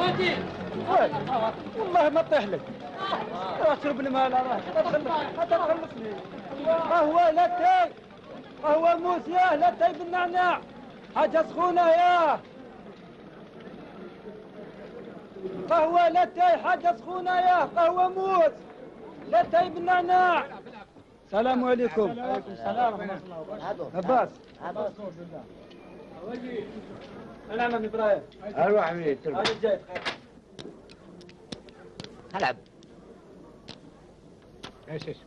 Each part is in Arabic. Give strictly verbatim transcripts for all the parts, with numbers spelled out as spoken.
والله ما طيح لك. اشرب المال راه تخلصني. قهوة لاتاي، قهوة موس ياه، لاتاي بالنعناع، حاجة سخونة ياه. قهوة لاتاي حاجة سخونة ياه، قهوة موس لاتاي بالنعناع. السلام عليكم. وعليكم السلام ورحمة الله وبركاته. عباس. عباس بالله. ولي. أنا عم إبراهيم. أروح عمي. أنا جاي. هلعب. ايش ايش؟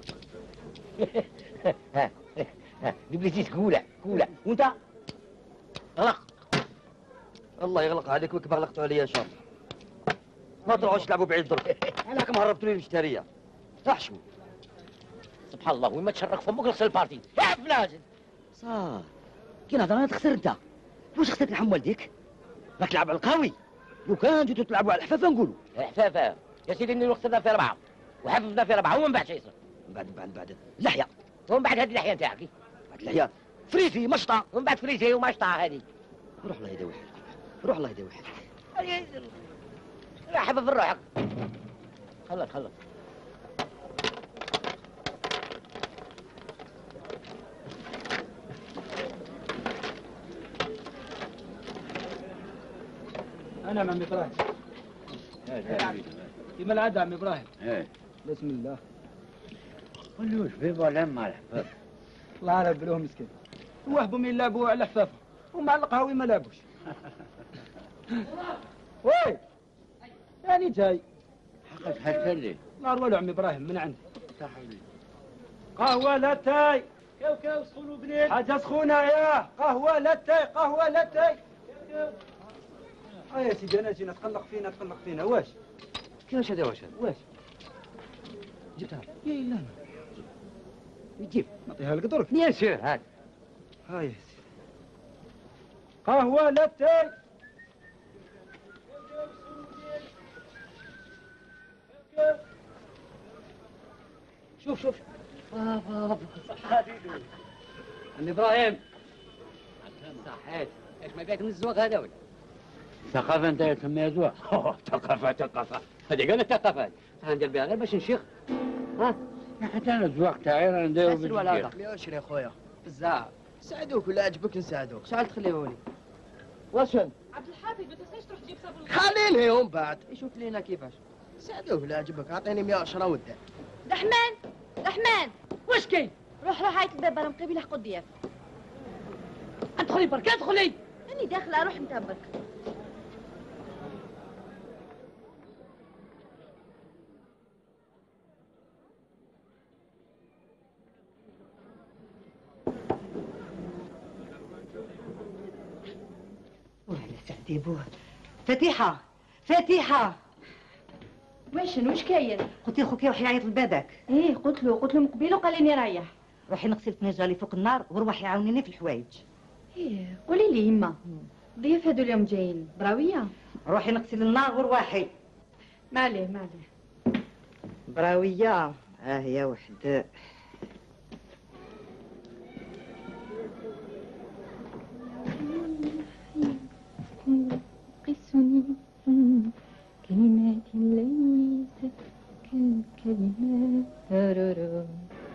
ها ها بليتيس كولا كولا وانت غلق. الله يغلق عليك وكما غلقتوا عليا ان شاء الله. ما تروحوش تلعبوا بعيد درك. راكم هربتوا لي المشتريه. احشموا. سبحان الله وين ما تشرك فمك نغسل البارتي. يا بنادم. صار كي نهضر انا تخسر انت. واش خسرت لحم والديك؟ راك تلعب على القوي. لو كان جيتوا تلعبوا على الحفافه نقولوا. الحفافه يا سيدي اني خسرنا في ربعه وحفظنا في ربعه ومن بعد شو يصير؟ من بعد بعد بعد اللحيه. ومن بعد هذه اللحيه نتاعك. بعد اللحيه فريسي مشطه. ومن بعد فريسي ومشطه هذه. روح الله يداوي حالك. روح الله يداوي حالك. لا حفظ روحك. خلص خلص. أنا عم إبراهيم. كيما العادة عم إبراهيم. ايه. بسم الله. قولوش في ظلام مع الحفاف. الله عارف بلوه مسكين. وهبوا من يلعبوا على حفافه ومع القهاوي ما لعبوش. وي يعني جاي. حقك هالفلي. نار ولو عم إبراهيم من عندي. قهوة لاتاي. كيو كيو سخونوا بنين. حاجة سخونة ياه. قهوة لاتاي قهوة لاتاي. كيو كيو. اه يا سيدي انا جينا تقلق فينا تقلق فينا واش؟ كيفاش هذا واش هذا؟ واش؟ جبتها؟ يا لا يجيب نعطيها لك درك. بيان سور هاك. ها يا سيدي. قهوة لاتاي. شوف شوف. بابا صحاتي عم ابراهيم. صحيت. ايش ما بيك من الزواج هذا ولا؟ ثقافة انت تسميها زواج؟ ثقافة ثقافة هذه قالت ثقافة ندير بها غير باش نشيخ. ها؟ حتى انا الزواج تاعي راه نديرو بالجير. ولا هذا؟ ماشي يا خويا بزاف ساعدوك ولا عجبك نساعدوك شحال تخليهولي واش عبد الحافظ ما تنساش تروح تجيب صابون. خليه ومن بعد يشوف لينا كيفاش ساعدوك ولا عجبك عطيني مية وعشرة ودع رحمن رحمن واش كاين؟ روح روح عيط الباب راهم قريبين يلحقوا الضياف. ادخلي برك ادخلي. راني داخله روح انت برك. وعلى سعدي بوه. فتيحة فتيحة واش واش كاين؟ قلت لي خوك يروح يعيط لبابك. ايه قلت له قلت له من قبيله وقال لي رايح. روحي نغسل الفنجالي فوق النار وروحي عاونيني في الحوايج. ايه قولي لي يما الضياف هادو اليوم جايين براويه. روحي نغسل النار وروحي. ما عليه ما عليه. براويه اه هي وحده. قسني كلمات ليست كالكلمات ترورو.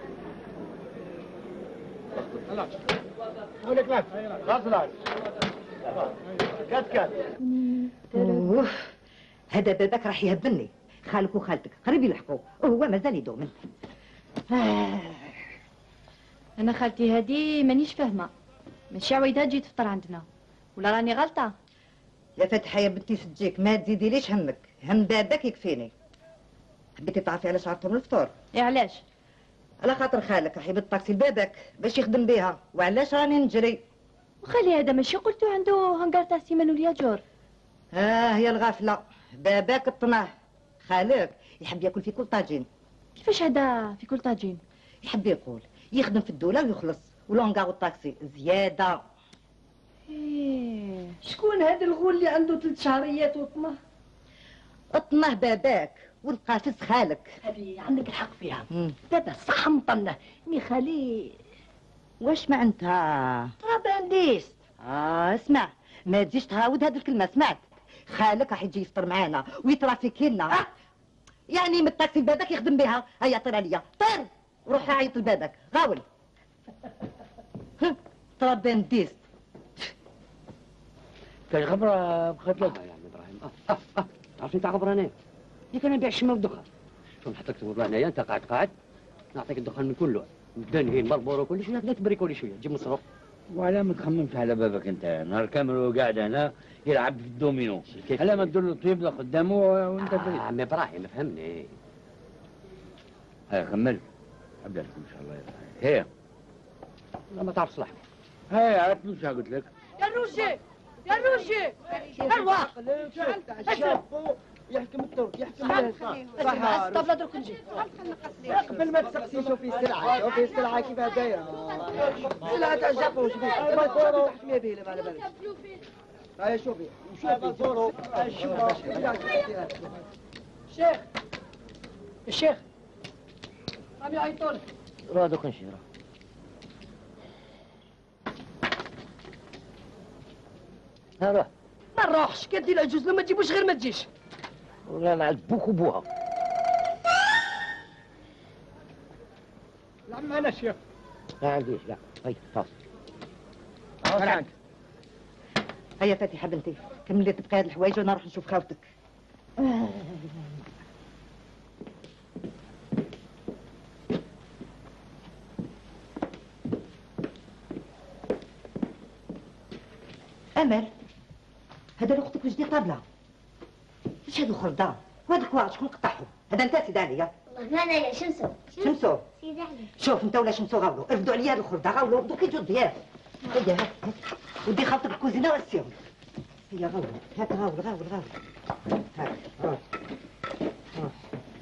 قولك لا خلاص كات كات. اوه هذا بابك راح يهبني. خالك وخالتك قريب يلحقوا وهو مازال يدومن. آه. انا خالتي هادي مانيش فاهمه ماشي عويدها تجي تفطر عندنا ولا راني غلطه؟ يا فتحة يا بنتي سجيك ما تزيدي ليش همك هم بابك يكفيني. حبيتي تعرفي علاش عرفتهم الفطور؟ ايه علاش؟ على خاطر خالك راح يبط طاكسي لبابك باش يخدم بيها. وعلاش راني نجري؟ وخالي هذا ماشي قلتو عنده هنقار تاع سيمان والياجور؟ اه هي الغافله باباك الطمع. خالك يحب ياكل في كل طاجين. كيفاش هذا في كل طاجين؟ يحب يقول يخدم في الدوله ويخلص ولونكا والطاكسي زياده. ايه شكون هذا الغول اللي عنده ثلاث شهريات وطمه؟ اطمه باباك والقافز خالك. هذه عندك الحق فيها. مم. دابا صح مطنه مي خالي واش معناتها؟ راه بانديس. اه اسمع ما تجيش تهاود هذه الكلمه سمعت. خالك راح يجي يفطر معانا ويترافيكي لنا. أه؟ يعني من الطاكسي لبابك يخدم بها. هيا طير عليا طير وروح عيط لبابك غاول. تربين ديس كاين غبره بخات لك يا عم ابراهيم. اه اه اه عرفتي تاع غبره انا اللي كان نبيع الشمال والدخان. شوف نحط لك تمر هنايا انت قاعد قاعد نعطيك الدخان من كله الدنهين مالبورو كل شيء تبدا تبريكولي شويه تجيب مصروف. وعلى ما تخممش على بابك انت نهار كامل وقاعد هنا يلعب في الدومينو. على ما تدور له طيب قدامه وانت آه عم ابراهيم فهمني. هاي خمل ابدا لكم ان شاء الله. هي لا ما تعرف صلاحك. هاي عرفت مش قلت لك. يا روشي يا روشي ارواح شافوا يحكم الترك يحكم صح الطبلة درك نجي قبل ما تسقسي شوفي السلعه شوفي السلعه كيفاش دايره. السلعه تاع جابون شوفي البازورو تحكمي به ما على بالك. هيا شوفي شوفي البازورو شيخ الشيخ راهم يعيطوا لك. روح دوك نمشي روح. ها روح. ما نروحش كدي العجوز لو ما تجيبوش غير ما تجيش. والله نعذبوك وبوها. لا معنا الشيخ. لا عنديش لا. هاي فاصل. اه هيا فاتحه بنتي كملي تبقي هاد الحوايج وانا نروح نشوف خاوتك. امل هذا لوختك وجدي طابله. ايش هادو خلطه وهذاك واعر شكون قطعهم؟ هذا انت سيدي عليا. والله ما انا شمسو شمسو سيدي علي. شوف انت ولا شمسو غاولو ارفدوا عليا هاد الخلطه غاولو دوك يجوا ضياف. هيا هاك ودي خلطك الكوزينه والسيهم. هيا غاولو هاك غاولو غاولو غاولو هاك روح روح.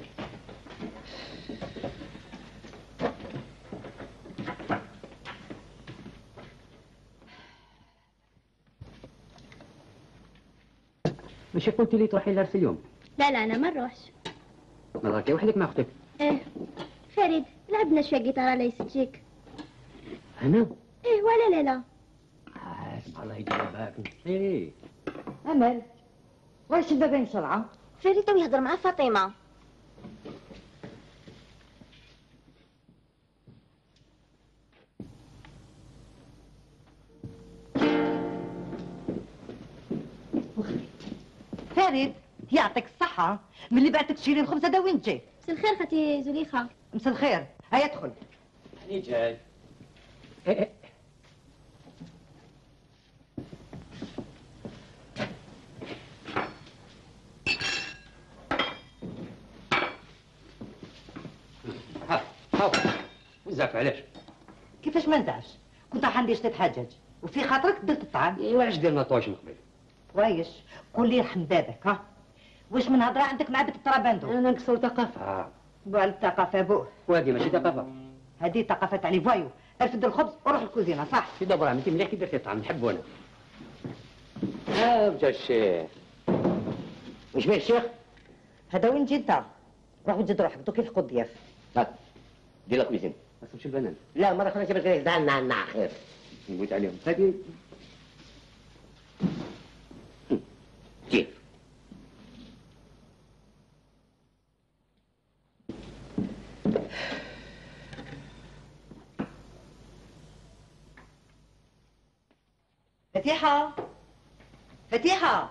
مش قلت لي تروحي لدرس اليوم؟ لا لا انا ما نروحش. ما راكي وحدك مع اختك؟ ايه فريد لعبنا شويه جيتار على يسجيك. انا؟ ايه ولا لا لا. آه سبحان الله يدير بالك. ايه امل واش البابين بسرعه؟ فريد تو يهضر مع فاطمه. فريد يعطيك الصحة من اللي بعتك تشيري الخبز هذا وين جاي؟ مساء الخير خالتي زليخة. مساء الخير هيا ادخل. هاني جاي. ايه ايه ها ها بزاف علاش؟ كيفاش ما ندعش؟ كنت راح ندير شتي حاجاج وفي خاطرك درت الطعام. ايوا علاش درنا طواش من قبل؟ وايش؟ قول لي يرحم بابك ها؟ واش من هضره عندك مع بنت الطراباندو؟ انا نكسر ثقافة. بوع الثقافة بوه. وهذه ماشي ثقافة. هذه ثقافة تاع لي فوايو. ارفد الخبز وروح الكوزينة صح؟ سيدي ابراهيم انت مليح كي درتي الطعام نحبو انا. ها بجا الشيخ. واش بيه الشيخ؟ هذا وين جي انت؟ روح وجد روحك دوك يلحقوا الضياف. هات دير لك ويزن. ما تصبش البنان. لا مرة أخرى جبت غير زعلنا عنا خير. نقول عليهم هذه كيف؟ فتيحة فتيحة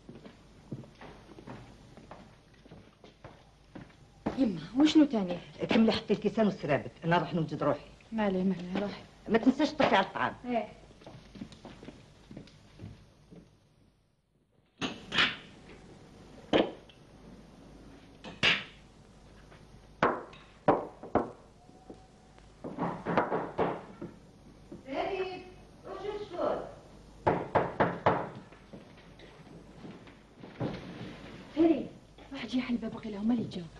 يما وشنو تاني؟ كملي حطي الكيسان والسرابت انا نروح نوجد روحي. مالي مالي روحي. ما تنساش تطفي على الطعام. ايه فريد روح شوف شكون. فريد واحد يحل الباب باقي لهم اللي جاو.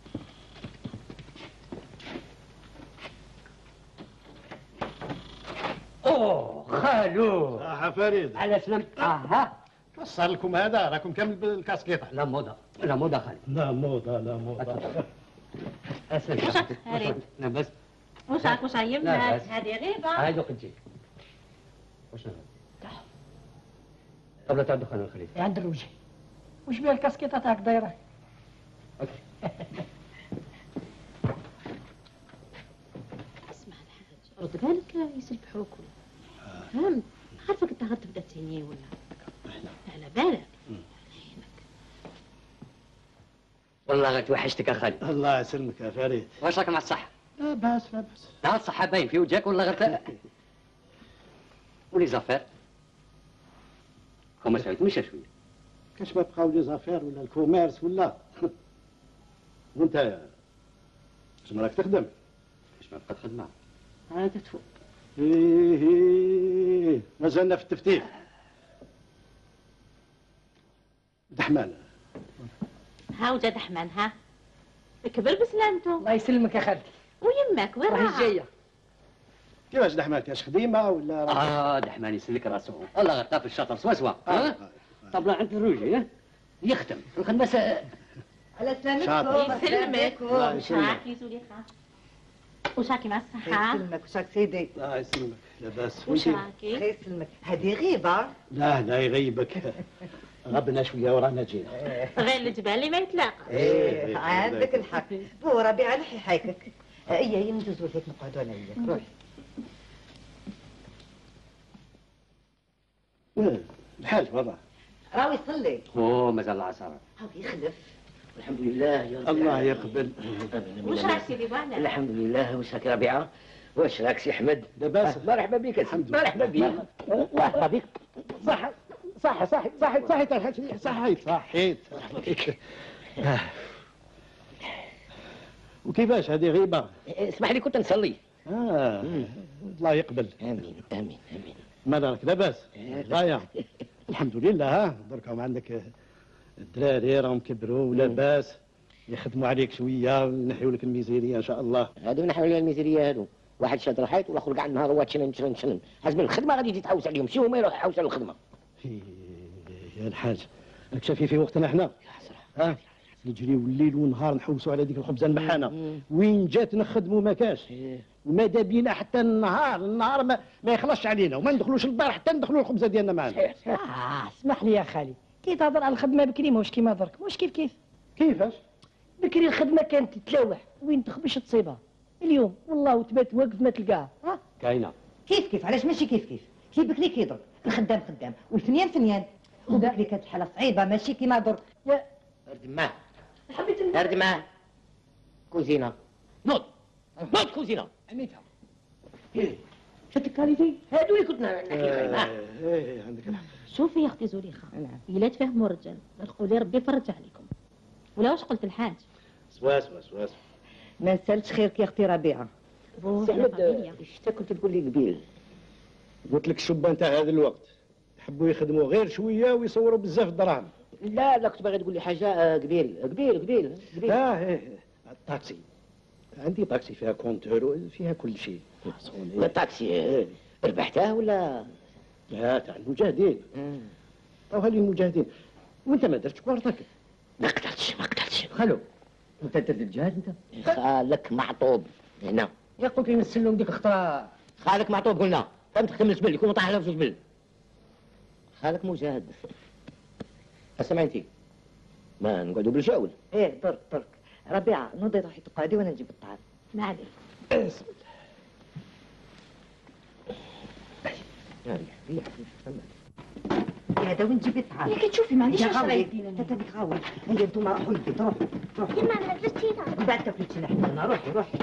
اوه خالو صح فريد على سلام. اها صار لكم هذا راكم كامل بالكاسكيطه. لا موضة لا موضة خالي. لا موضه لا موضه. اسلم وش هاري؟ لا بس وش راك وش لا عيمنا بس. هذه غيبه. هاي دوك تجي. وش نعمل؟ طب لا تاع الدخان الخليج. عند الروجي. وش بيها الكاسكيطه تاعك دايره؟ اسمع الحاج رد بالك يسلبحوك ولا فهمت؟ عارفك انت غتبدا تهني ولا على بالك. والله غتوحشتك اخالي. الله يسلمك يا فريد. واش راك مع الصحة؟ لا باس لا باس. لا الصحة باين في وجهك ولا غير ولي زافير؟ هما سعيد مشى شوية. كاش ما بقاو لي زافير ولا الكوميرس ولا وانت اش ما راك تخدم؟ اش ما بقات خدمة؟ عاد تفوق. ايه ايه مازالنا في التفتيش. دحمان ها وجا دحمان ها كبر بسلامته. الله يسلمك يا خالتي. ويمك وين راها؟ جايه. كيفاش دحمان كاش خديمه ولا؟ اه دحمان يسلك راسو والله غير في الشاطر سوا سوا. ها طبلة عند الروجي ها يخدم الخدمة س... على سلامتكم. يسلمك. الله وش يسلمك. راكي زليخة؟ وش راكي مع الصحة؟ يسلمك وش راك سيدي؟ الله يسلمك لاباس. وش راكي؟ خير يسلمك. هذه غيبه. لا لا يغيبك. غبنا شويه ورانا جينا. غير الجبال ما يتلاقى. ايه عندك الحق. هو ربيع نحي حيكك. ايه هي ندوزو هيك نقعدوا انا وياك. روح. الحاج والله. راهو يصلي. اوه مازال العصر. هاو يخلف. الحمد لله يا رب. الله يقبل. وش راك سيدي بوانا؟ الحمد لله. وش راك ربيعة؟ واش راك سي احمد؟ لاباس. مرحبا بك الحمد لله. مرحبا بك. مرحبا بك. صح صح صح صح صحيت الحاج صحيت صحيت. وكيفاش هذه غيبه؟ اسمح لي كنت نصلي. اه الله يقبل. امين امين امين. ما راك لاباس؟ غايه الحمد لله. ها درك راهم عندك الدراري راهم كبروا ولاباس يخدموا عليك شويه وينحيوا لك الميزيريه ان شاء الله. هادو نحن على الميزانيه هادو واحد شاد الحيط والاخر كاع النهار هو تشنن تشنن تشنن حسب الخدمه غادي تجي تحوس عليهم شي هما يروحوا يحوسوا على الخدمه. يا الحاج راك شافي في وقتنا احنا ها نجريو الليل والنهار نحوسوا على ديك الخبزه المحانه وين جات نخدموا ما كاش وماذا بينا حتى النهار النهار ما, ما يخلصش علينا وما ندخلوش الدار حتى ندخلوا الخبزه ديالنا معنا. اه اسمح لي يا خالي كي تهضر على الخدمه بكري ماهوش كيما درك واش كيف كيف. كيفاش؟ بكري الخدمه كانت تتلاوح وين تخبش تصيبها. اليوم والله وتبات واقف ما تلقاها. ها كاينه. كيف كيف علاش ماشي كيف كيف؟ كي بكري كي درك الخدام خدام والفنيان فنيان. وبكري كانت حاله صعيبه ماشي كيما درك. يا اردم معاه حبيت اردم معاه. كوزينه نوض نوض كوزينه عميتها. شفت الكاليتي؟ هادو اللي كنت نحكي معاه. ايه عندك الحق. شوفي يا اختي زليخة الا تفهموا الرجال قولي ربي يفرج عليكم. ولا واش قلت الحاج؟ سواس سواس سواس. ما نسالش خيرك يا اختي ربيعه. بو سي يا احمد فاميليا. اش كنت تقول لي قبيل؟ قلت لك الشبان تاع هذا الوقت يحبوا يخدموا غير شويه ويصوروا بزاف الدراهم. لا لا كنت باغي تقول لي حاجه آه، قبيل قبيل قبيل قبيل. اه ايه الطاكسي عندي طاكسي فيها كونتور فيها كل شيء. الطاكسي آه، ربحتاه ولا؟ لا تاع المجاهدين. راهو للمجاهدين وانت ما درتش كوارتك. ما قدرتش ما قدرتش. خلو انت درت الجهاد انت. خالك معطوب هنا. يا قلت لي نسلم ديك الخطره. خالك معطوب قلنا فهمت تخدم الجبل يكون طايح في الجبل. خالك مجاهد. اسمع انت ما نقعدوا بالجول. ايه درك درك ربيعه نوضي روحي تقعدي وانا نجيب الطعام. ما عليك. بسم الله. ريح ريح هذا وين تجيبي الطعام؟ يا كي تشوفي ما عنديش يا عشرة غاوي يدين انت هذيك غاوي هيا انتوما روحوا للبيت روحوا روحوا. يما انا جلست هنا. من بعد تاكلوا شي حنا روحي روحي.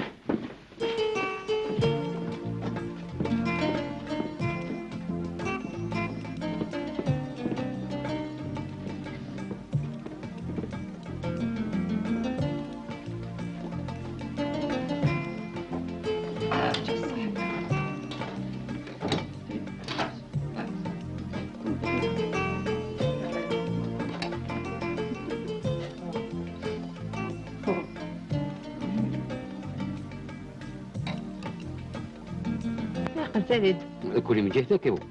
فريد كلي من جهتك يا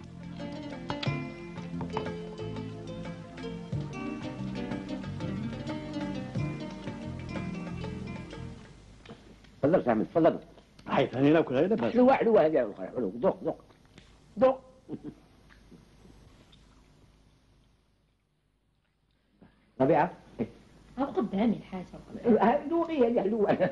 تفضل سامي تفضل. حيث هاني ناكل هاي لاباس. حلوة حلوة هذه حلوة ذوق ذوق ذوق. ربيعه ها قدامي الحاجه لوغي يا لوغي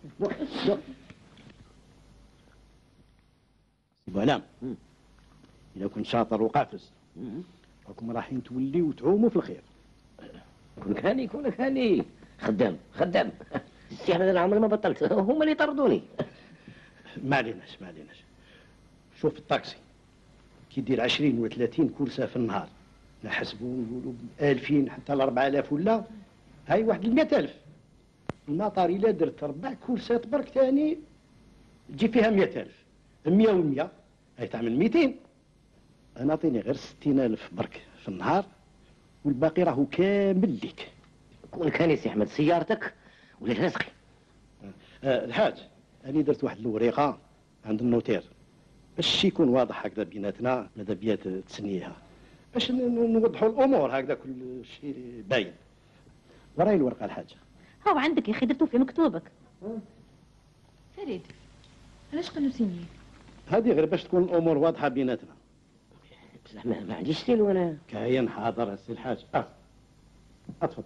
سي علام اذا كنت شاطر وقافز راكم رايحين توليو وتعوموا في الخير. كون كاني كون كاني خدام خدام السي احمد انا عمري ما بطلت هما اللي طردوني. ما عليناش ما عليناش. شوف الطاكسي كي يدير عشرين و ثلاثين كرسه في النهار نحسبوا نقولوا ألفين حتى ل أربعة آلاف ولا هاي واحد المئة ألف. المطار الا درت ربع كرسات برك ثاني تجي فيها مئة ألف. مئة و100 هاي تعمل مئتين. انا اعطيني غير ستين ألف برك في النهار والباقي راهو كامل ليك. كون كان سي احمد سيارتك ولا رزقي. آه الحاج انا درت واحد الوريقه عند النوتير باش يكون واضح هكذا بيناتنا ماذا بيا تسنيها باش نوضحوا الامور هكذا كل شيء باين. وراي الورقه الحاج. هاو عندك يا اخي درتو في مكتوبك. فريد علاش قالوا سيني؟ هذه غير باش تكون الامور واضحه بيناتنا. بصح ما, ما عنديش سيل وانا كاين حاضر السي الحاج. اه اتفضل.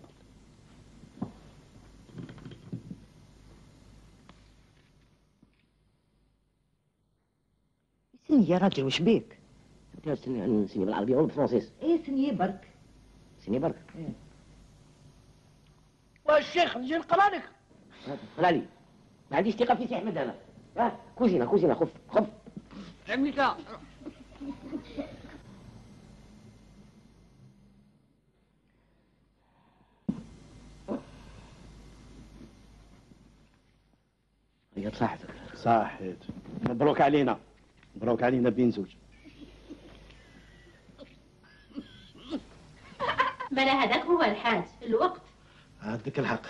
سني يا راجل وش بيك؟ سني سني بالعربيه ولا بالفرنسيس؟ ايه سني برك. سني برك. ايه. والشيخ نجي نقرا لك. قرا لي. ما عنديش ثقه في سي احمد انا. ها كوزينه كوزينه خف خف. عميكا هي صاحتك. صاحت. مبروك علينا. مبروك علينا بين زوج. بلا هذاك هو الحاج الوقت. عندك الحق.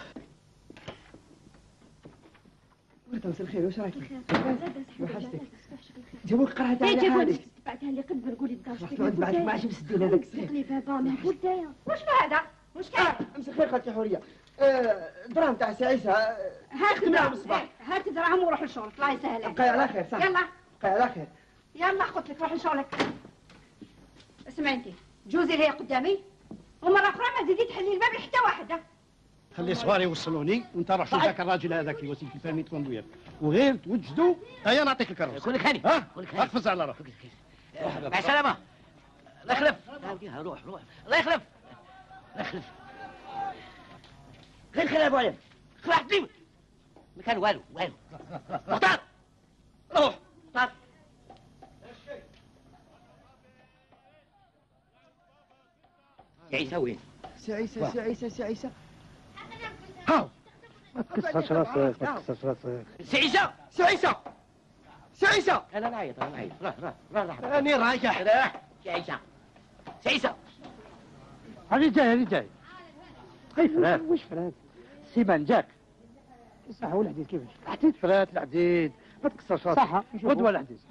ورد مساء الخير واش رايك؟ وحشتك. جابوك قرعه ايه على جابوني حالك. بعتها لي قد نقول لك رحت نقعد معك ما عادش مسدين هذاك السيف. لي بابا ما هدايا وش هذا؟ وش كاين؟ مساء الخير خالتي حوريه. دراهم تاع سي عيسى هات دراهم الصباح. هات دراهم وروح لشغلك الله يسهلك. بقاي على خير صح. يلا بقاي على خير. يلا قلت لك روح لشغلك. اسمعي انت جوزي اللي هي قدامي ومره اخرى ما تزيدي تحلي الباب لحتى واحده. خلي صغاري يوصلوني وانت روح شوف ذاك الراجل هذاك اللي وسيله الفامي تكون وغير توجدوا هيا نعطيك الكروس. كونك هاني ها كونك هاني. اقفز على روحك. مع السلامه. الله يخلف. روح روح الله يخلف. الله يخلف. غير خلي ابو علي. خلعت لي ما كان والو والو. مختار روح مختار. يا عيسى وين؟ سي عيسى سي عيسى سي عيسى. هاو ما تكسرش راسك ما تكسرش راسك. سي عيسى سي عيسى سي عيسى. انا نعيط انا نعيط. روح روح روح راني رايح. راح سي عيسى سي عيسى. هاني جاي هاني جاي. هاي فرات. وش فرات؟ سيمان جاك. صح هو الحديد كيفاش؟ الحديد فرات الحديد ما تكسرش راسك. صح غدوه الحديد.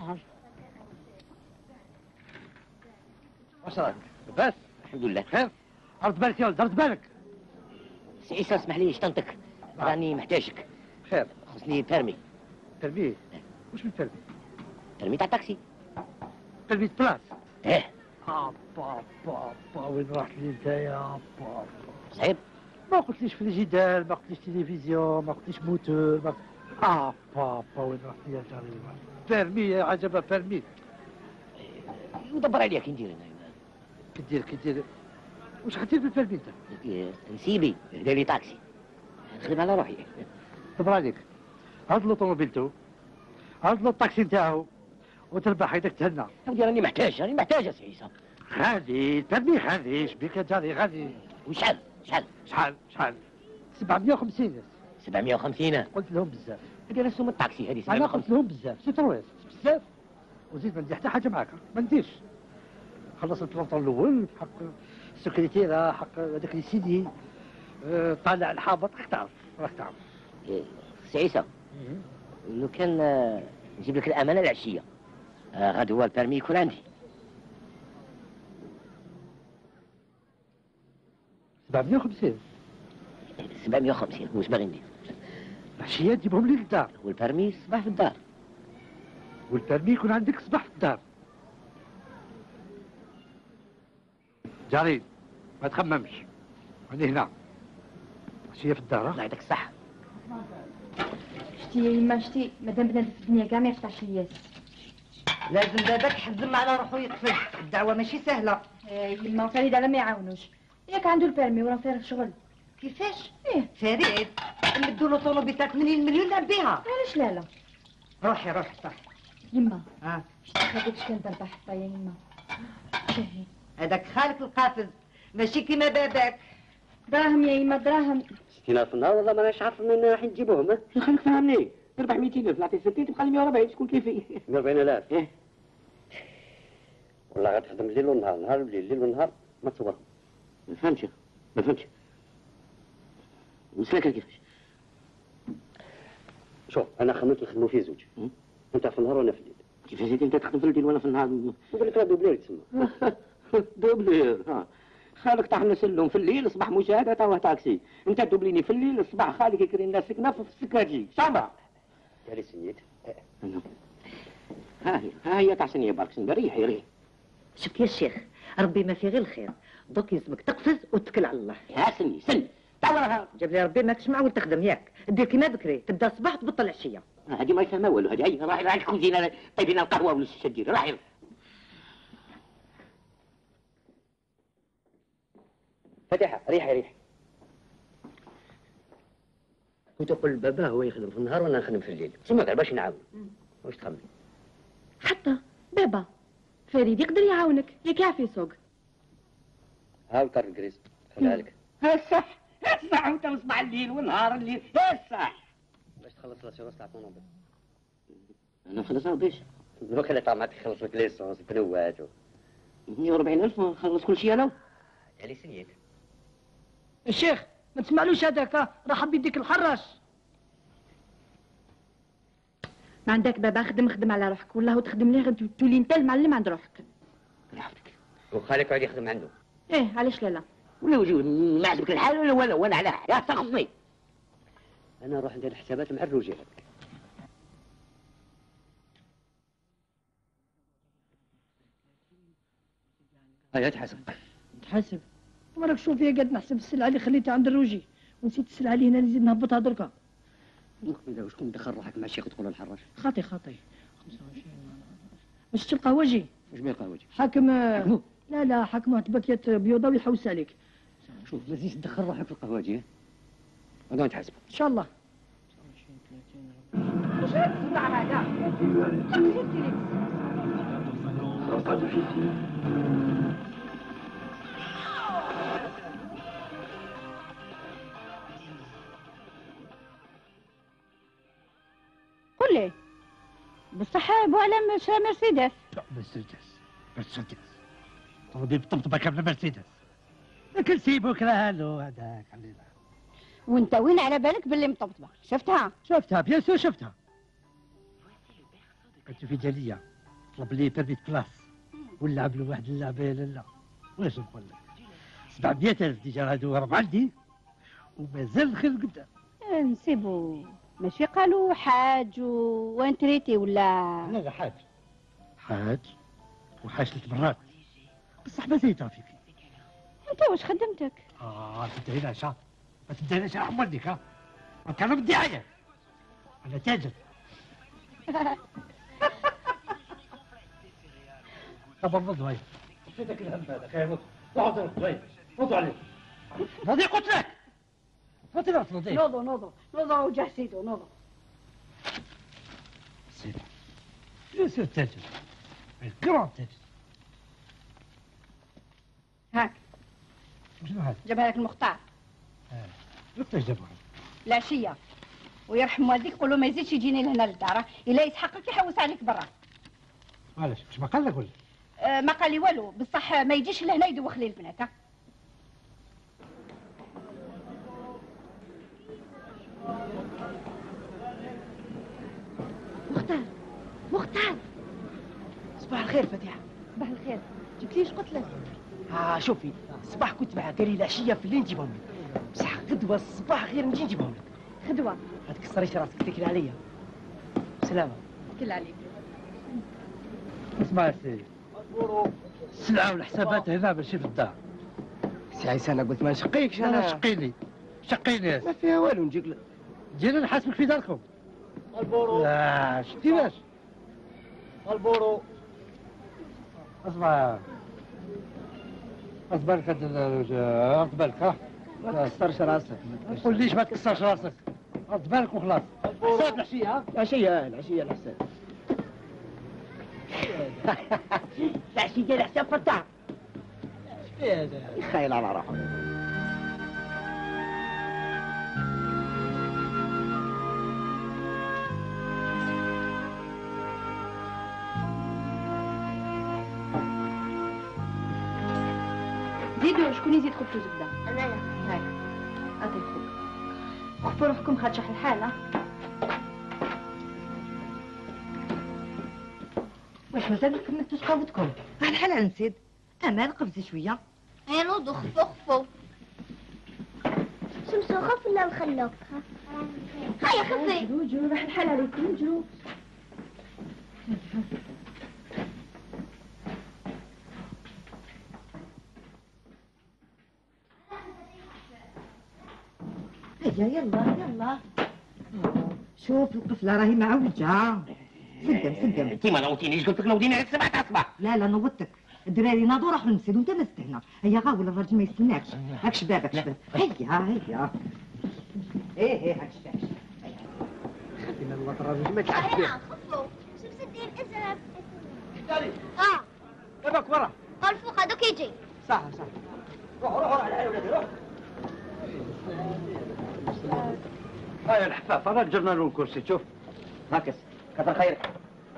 واش راك؟ بس الحمد لله خير. رد بالك يا ولد رد بالك. سي عيسى اسمح لي شطنتك راني محتاجك. خير. خصني بيرمي. تربيه وش من تربيه؟ بيرمي تاع تاكسي. تربيه بلاص. ايه با با با وين رحت لي انت يا با. صعيب. ما قلتليش فريجيدال ما قلتليش تلفزيون ما قلتليش موتور ما اه بابا وين رحت لي يا جاري. بيرمي يا عجبه بيرمي. ندبر عليك كي ندير انا. كدير كدير واش غدير بالبيرمي انت؟ نسيبي دير لي تاكسي نخدم على روحي. دبر عليك هاد لوطوموبيلتو هاد لو الطاكسي نتاعو وتربح هيداك تهنى. ودي راني محتاج راني محتاج يا سي عيسى. غادي البيرمي غادي شبيك يا جاري غادي. وشحال شحال شحال شحال سبعمية وخمسين. سبعمية وخمسين. قلت لهم بزاف. هذه رسوم الطاكسي هذه انا قلت لهم بزاف سي ترويس بزاف وزيد ما ندير حتى حاجه معاك ما نديرش. خلصت البلونطون الاول حق السكرتيره حق هذاك اللي سيدي أه طالع الحابط راك تعرف راك تعرف. إيه. سي عيسى لو كان آه، نجيب لك الامانه العشيه آه، غادي هو البيرمي يكون عندي. سبعمية وخمسين. سبعمية وخمسين واش باغي ندير؟ العشيه تجيبهم لي للدار. والبيرمي صباح في الدار. والبيرمي يكون عندك صباح في الدار. جاري ما تخممش هذه هنا ماشي في الدار. الله يعطيك الصحة. شتي يا يما شتي مادام بنادم في الدنيا كاع ما يفتحش الياس. لازم باباك يحزم على روحو يقفز، الدعوة ماشي سهلة. ايه يما وفريد على ما يعاونوش، ياك عنده البيرمي وراه فارغ شغل. كيفاش؟ ايه فريد نمدوا له طوموبيلات ثمانين مليون نلعب بها. علاش لا لا؟ روحي روحي صح. يما اه شتي خليك شكون تربح حطه يا يما. شهي هذاك خالك القافز ماشي كيما باباك. دراهم يا يما دراهم. ستين ألف في النهار والله ماناش عارف من راح نجيبوهم. خليك فهمني، نربح مئتين ألف نعطي ستين تبقى لي مئة وأربعين شكون كيفي؟ مئة وأربعين آلاف. إيه والله غتخدم الليل والنهار، نهار والليل، الليل والنهار ما تصورهم. ما فهمتش ما فهمتش. مسلكة كيفاش؟ شوف أنا خممت نخدموا فيه زوج. أنت في النهار وأنا في الليل. كيفاش أنت تخدم في الليل وأنا في النهار؟ نقول لك راه دوبلير تسمى. دوبلير ها. خالك طاح سلم في الليل اصبح مشاهده توا تاكسي، انت دوبليني في الليل اصبح خالك يكري الناس سكنه في السكاجي، شامبا. يا لي سنيت. ها هي ها هي تاع سنيه برك سنيه ريحي ريحي. شفت يا الشيخ ربي ما في غير الخير، دوك يلزمك تقفز وتتكل على الله. يا سني سن توا جاب لي ربي ماكش معول تخدم ياك، دير كيما بكري تبدا الصباح تبطل العشيه. هذه ما يفهمها والو، هذه راحي راحي الكوزينه طيبي لنا القهوه ولا الشدير راحي. فتحها ريحي ريحي. كنت اقول لبابا هو يخدم في النهار وانا نخدم في الليل، ثم قال باش نعاون. واش تخمم؟ حتى بابا فريد يقدر يعاونك، ياك يعرف يسوق. ها الكار الكريس خليها لك. ها الصح ها الصح وانت مصباح الليل والنهار الليل ها الصح. باش تخلص لاسيونس تاع الطوموبيل. انا نخلصها باش؟ لو كان طاع ما تخلص لك ليسونس بنوات مئة وأربعين ألف نخلص كل شيء انا. يا لي سنيت. الشيخ ما تسمعلوش هذاك راه حب يديك الحراش. ما عندك بابا خدم خدم على روحك والله تخدم ليه تولي انت المعلم عند روحك. يحفظك. وخالك يقعد يخدم عنده. ايه علاش لا لا؟ ولا وجود ما عجبك الحال ولا ولا وانا على يا تاخذني. انا نروح ندير الحسابات مع الرجال. هيا تحاسب. تحاسب؟ وراك شوف فيا قاعد نحسب السلعه اللي خليتها عند الروجي ونسيت السلعه اللي هنا اللي زيد نهبطها دركا. شكون دخل روحك مع الشيخ تقول الحراش؟ خاطي خاطي. باش تشرب قهوجي؟ واش بيه قهوجي؟ حاكم لا لا حاكم واحد باكيت بيوضه ويحوس عليك. شوف ما تزيدش تدخل روحك في القهوجي. غادي نتحاسب. ان شاء الله. واش هاد الصداع هذا؟ قل لي بصح بو على مش مرسيدس. لا مرسيدس مرسيدس طوموبيل بطبطبه كامله مرسيدس. لكن سيبوك لها له هذاك علينا. وانت وين على بالك باللي مطبطبه؟ شفتها؟ شفتها بيان سور شفتها. كنت في جاليه طلب لي بيرميت كلاس ونلعب له واحد اللعبه لا لا واش نقول لك سبعمية ألف ديجا هادو راهم عندي ومازال الخير قدام. نسيبو ماشي قالوا حاج وانتريتي ولا؟ لا لا حاج حاج وحاج ثلاث مرات بصح بسيطه فيك. انت واش خدمتك؟ اه تدعي لها شاط ما تدعيناش راح مولدك ها كان بدي عيا انا تاجر. طب نوضوا هاي شفتك الهم هذا خير نوضوا نوضوا هاي نوضوا عليه نوضي قلت لك نوضي نوضي نوضوا نوضوا نوضوا وجه سيدو نوضوا. سيدي يا تاجر الكرام تاجر. هاك شنو هذا؟ جابها لك المختار. اه كيفاش جابوها؟ العشيه ويرحم والديك قول له ما يزيدش يجيني لهنا للدار الا يسحقك يحوس عليك برا. علاش واش ما قال لك ولا؟ أه ما قال لي والو بصح ما يجيش لهنا يدوخ لي البنات. ها مختار مختار صباح الخير فتيحه. صباح الخير جبت ليش قلت لك؟ اه شوفي الصباح كنت معها قال لي العشيه في الليل نجيبهم لك بصح غدوه الصباح غير نجي نجيبهم لك. خدوه ما تكسريش راسك تكلي عليا. سلامه. كل عليك. اسمع يا سيدي السلعه والحسابات هنا ماشي في الدار. سي عيسى انا قلت ما نشقيكش انا انا. شقيني شقيني ما فيها والو نجيك ل- جينا نحاسبك في داركم. البورو لا شتي باش البورو. اصبر اصبر خد بالك ها. ما تكسرش راسك. ما تقوليش ما تكسرش راسك. خد بالك وخلاص. حساب العشيه ها. العشية العشية الحساب. العشية الحساب في الدار. ايش يخيل على روحه. زيدوا شكون يزيد خبز وزبده؟ انايا. هاي اعطي خوك. خفوا روحكم خاطر شح الحاله. واش مازال لكم ما تسقاوتكم؟ الحال نسيت. امان قبزي شويه. يا نوضوا خفوا خفوا. شمسوا خف ولا نخلوك؟ هيا خفي. جرو جرو راح الحال عليكم جرو. هيا يلا يلا. شوف الطفله راهي معوجه. سدم سدم. انت ما نوتينيش قلت لك نوضيني على سبعة اصبع. لا لا نوضتك. الدراري ناضوا راحوا نسيدوا وانت مستهنا. هيا غاول الراجل ما يستناكش. هاك شباب هاك شباب. هيا هيا. ايه ايه هاك شباب. خلينا الراجل ما تعرف فيه. خفوا. شو مسدين اذهب. داري اه. دابك ورا. الفوق هذوك يجي. صح صح. روحوا روحوا على العيال ولادي روح. هاي الحفاف انا جرنا له الكرسي شوف. هاكس كثر خيرك.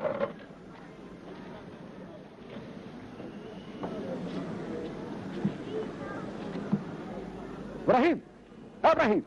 ابراهيم يا ابراهيم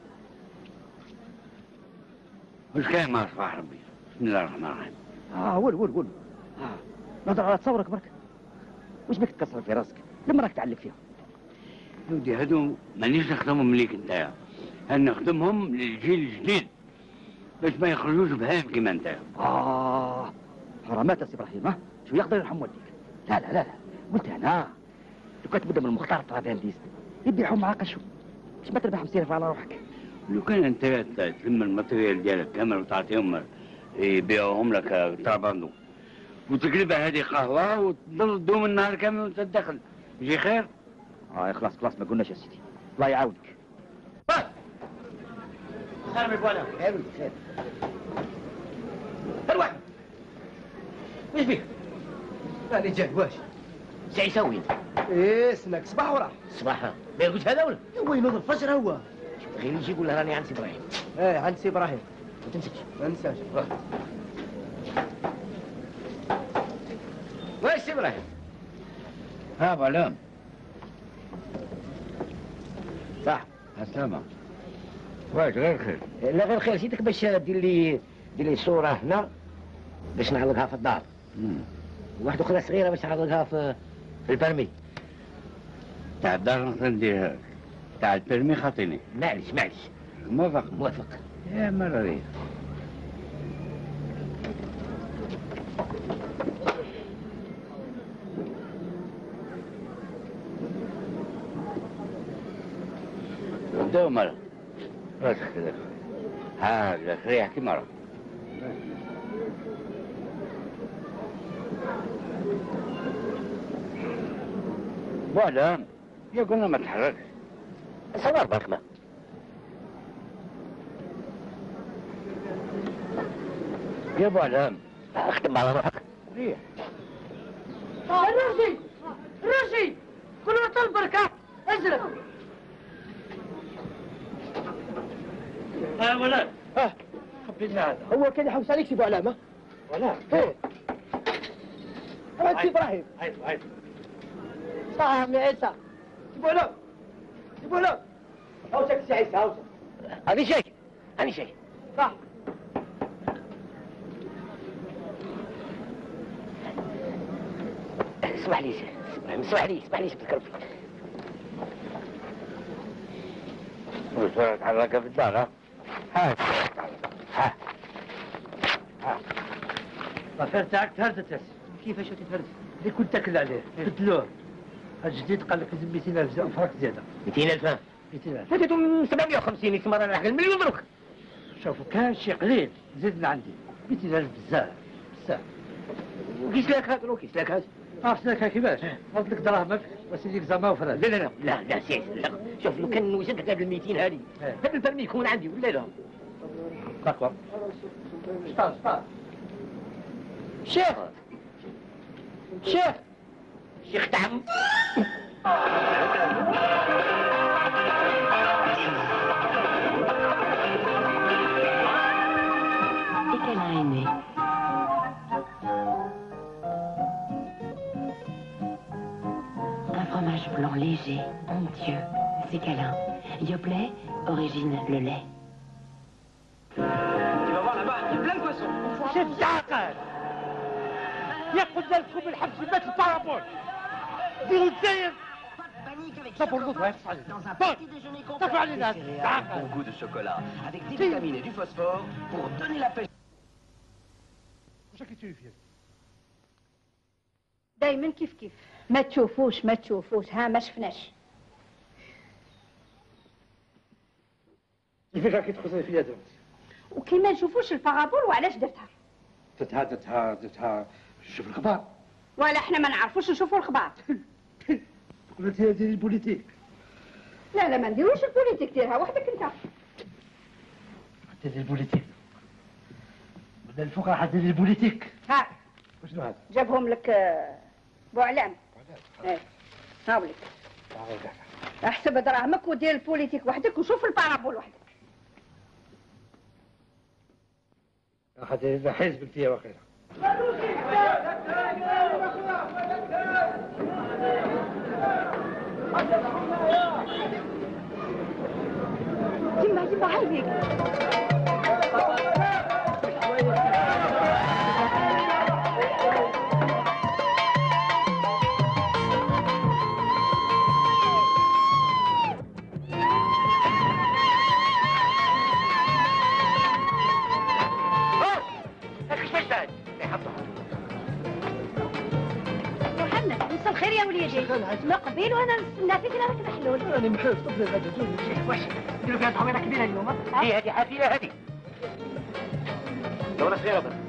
وش كاين مع صباح ربي؟ بسم الله الرحمن الرحيم. اه ول ول ول. اه نظر على تصورك برك. وش بك تكسر في راسك؟ لما راك تعلق فيها؟ يا ودي هادو مانيش نخدمهم ليك انت، انا نخدمهم للجيل الجديد باش ما يخرجوش بهايم كيما انت. اه حرامات يا سي ابراهيم. ها شو يقدر يرحم والديك؟ لا لا لا لا قلت انا لو كانت تبدا من المختار الترافينديس يبيعوا معاك شو؟ باش ما تربح مصيرف على روحك. لو كان انت تلم الماتريال ديالك كامل وتعطيهم يبيعوهم لك تراباندو وتقلبها هذه قهوه وتضل تدوم النهار كامل وانت تدخل يجي خير؟ اه خلاص خلاص ما قلناش يا سيدي. الله يعاونك. خير من بوالا. خير خير. الواحد. ايش بيك؟ راني جاي واش؟ شو يسوي؟ ايه سنك صباح وراح. صباحا ما يقولش هذا ولا؟ وين نوض الفجر هو؟ غير يجي يقول له راني عند سي ابراهيم. ايه عند سي ابراهيم. ما تنساش. ما ننساش. روح. وين سي ابراهيم؟ ها بلام صح. السلامة. واش غير خير؟ لا غير خير سيدك باش دير لي دير لي صورة هنا باش نعلقها في الدار. واحدة أخرى صغيرة باش نعلقها في في البرمي. تاع الدار نقدر نديرها لك، تاع البيرمي خاطيني. معليش معليش. موافق موافق. يا مراري. وداو مرة راسك كذا هذا ريح كي مرة. بعدها يا قلنا ما تحركش. صبر برك ما. يا بعدها اختم على روحك. ريح. الرشي الرشي كلنا طل بركة ازرق. ها ولد ها خبينا هذا هو كان يحوس عليك سي بو علامة؟ ولا ايه. عند سي ابراهيم. هاي هاي صح يا عمي عيسى. سي بو علامة. سي بو علامة. هاوسك سي عيسى هاوسك. هذه شيء هذه شيء. صح. اسمح لي اسمح لي اسمح لي شفت كرفي. وصلت على في الدار ها؟ ها ها ها الافير تاعك تهردت يا سي. كيفاش تفرد؟ اللي كنت تاكل عليه بدلوه. الجديد قال لك لازم مئتين ألف فرنك زياده. مئتين ألف مئتين ألف هذا من سبعمائة وخمسين يسمى رانا نحكي المليون دروك. شوفوا كان شي قليل زيد من عندي مئتين ألف بزاف بزاف. وكيس لك هذا وكيس لك هذا عرفت لك كيفاش؟ قلت لك دراهمك وسيديك زعما وفراس. لا لا لا لا لا سي لا شوف لو كان وجدت هذا ال مئتين هذه هذا البرمي يكون عندي ولا لا؟ داكور. شطار شطار. شيخ شيخ شيخ تعم Et qu'elle a aimé. Un fromage blanc léger, onctueux, c'est câlin. Yoplait, origine le lait. Tu vas voir là-bas, il y a plein de poissons. شد عقل ياخذ لكم الحبس بات البارابول ديروا الزاير صبروا نوضوا Dans un petit déjeuner complet طفوا علينا de céréales, bon goût de chocolat, avec des vitamines et du phosphore pour donner la pêche. واش راكي تسوي فيها؟ دايما كيف كيف ما تشوفوش ما تشوفوش ها ما شفناش. كيفاش راكي تخزري فيا دابا؟ وكي ما نشوفوش البارابول وعلاش درتها؟ درتها درتها درتها شوف الخبر. ولا احنا ما نعرفوش نشوفوا الخبار. قلت هي ديري البوليتيك. لا لا ما نديروش البوليتيك ديرها وحدك انت. ديري البوليتيك. بدل الفقراء حديري البوليتيك. ها وشنو هذا؟ جابهم لك آه، بوعلام. ايه هاوليك. احسب دراهمك ودير البوليتيك وحدك وشوف البارابول وحدك. هذا حزب فيها وخيرا. جمع جمع هاي الخير يا وليدي مقبل وانا نستنى فيك راك محلول. انا محلول طفل غدا زوج. واش نديروا فيها طعميره كبيره اليوم؟ هي هذه حافيه هذه دورة صغيرة بس.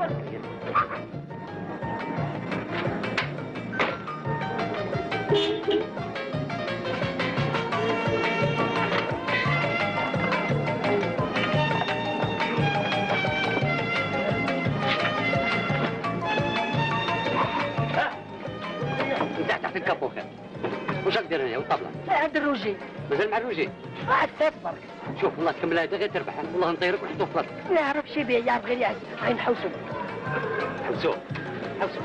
الكابو خير. واش راك دير هنا والطابله؟ عند الروجي. مازال مع الروجي؟ واحد سات برك. شوف والله تكمل هذا غير تربح، والله نطيرك ونحطو في بلاصتك. لا يعرف شي بيه يعرف غير يعز، غير نحوسو. حوسو حوسو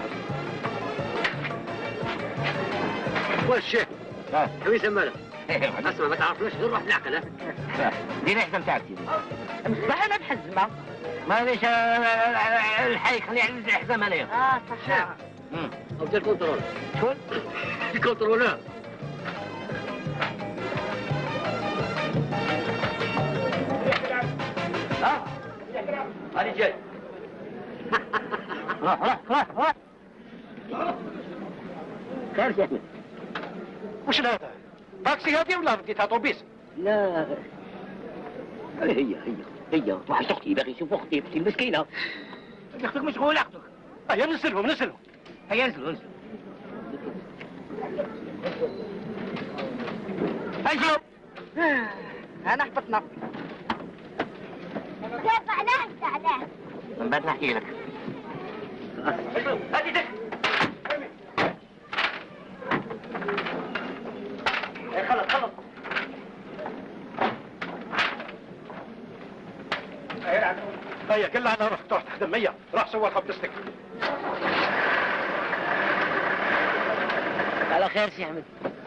واش الشيخ؟ اه حويسه مالك؟ اسمع ما تعرفناش غير روح بالعقل ها؟ دير الحزمه نتاعك سيدي. مصباح انا بحزمه. مانيش الحي خليني على الحزام انايا. اه صح. امم دير كونترول. شكون؟ الكونترولور. ها؟ هاني جاي. روح روح روح روح. خير يا احمد. وش هذا؟ تاكسي هذه ولا بديتها طوبيس؟ لا هي هي هي واحد اختي باغي يشوف اختي اختي المسكينه. اختك مشغوله اختك. هيا نزلهم نزلهم. هيا نزلوا نزلوا. انزلوا. انا حبطنا. زعلان زعلان. من بعد نحكي لك. هاتي دك. خلص خلص. هيا كلها انا رحت تروح تخدم هيا روح سوى خبزتك. على خير سي احمد.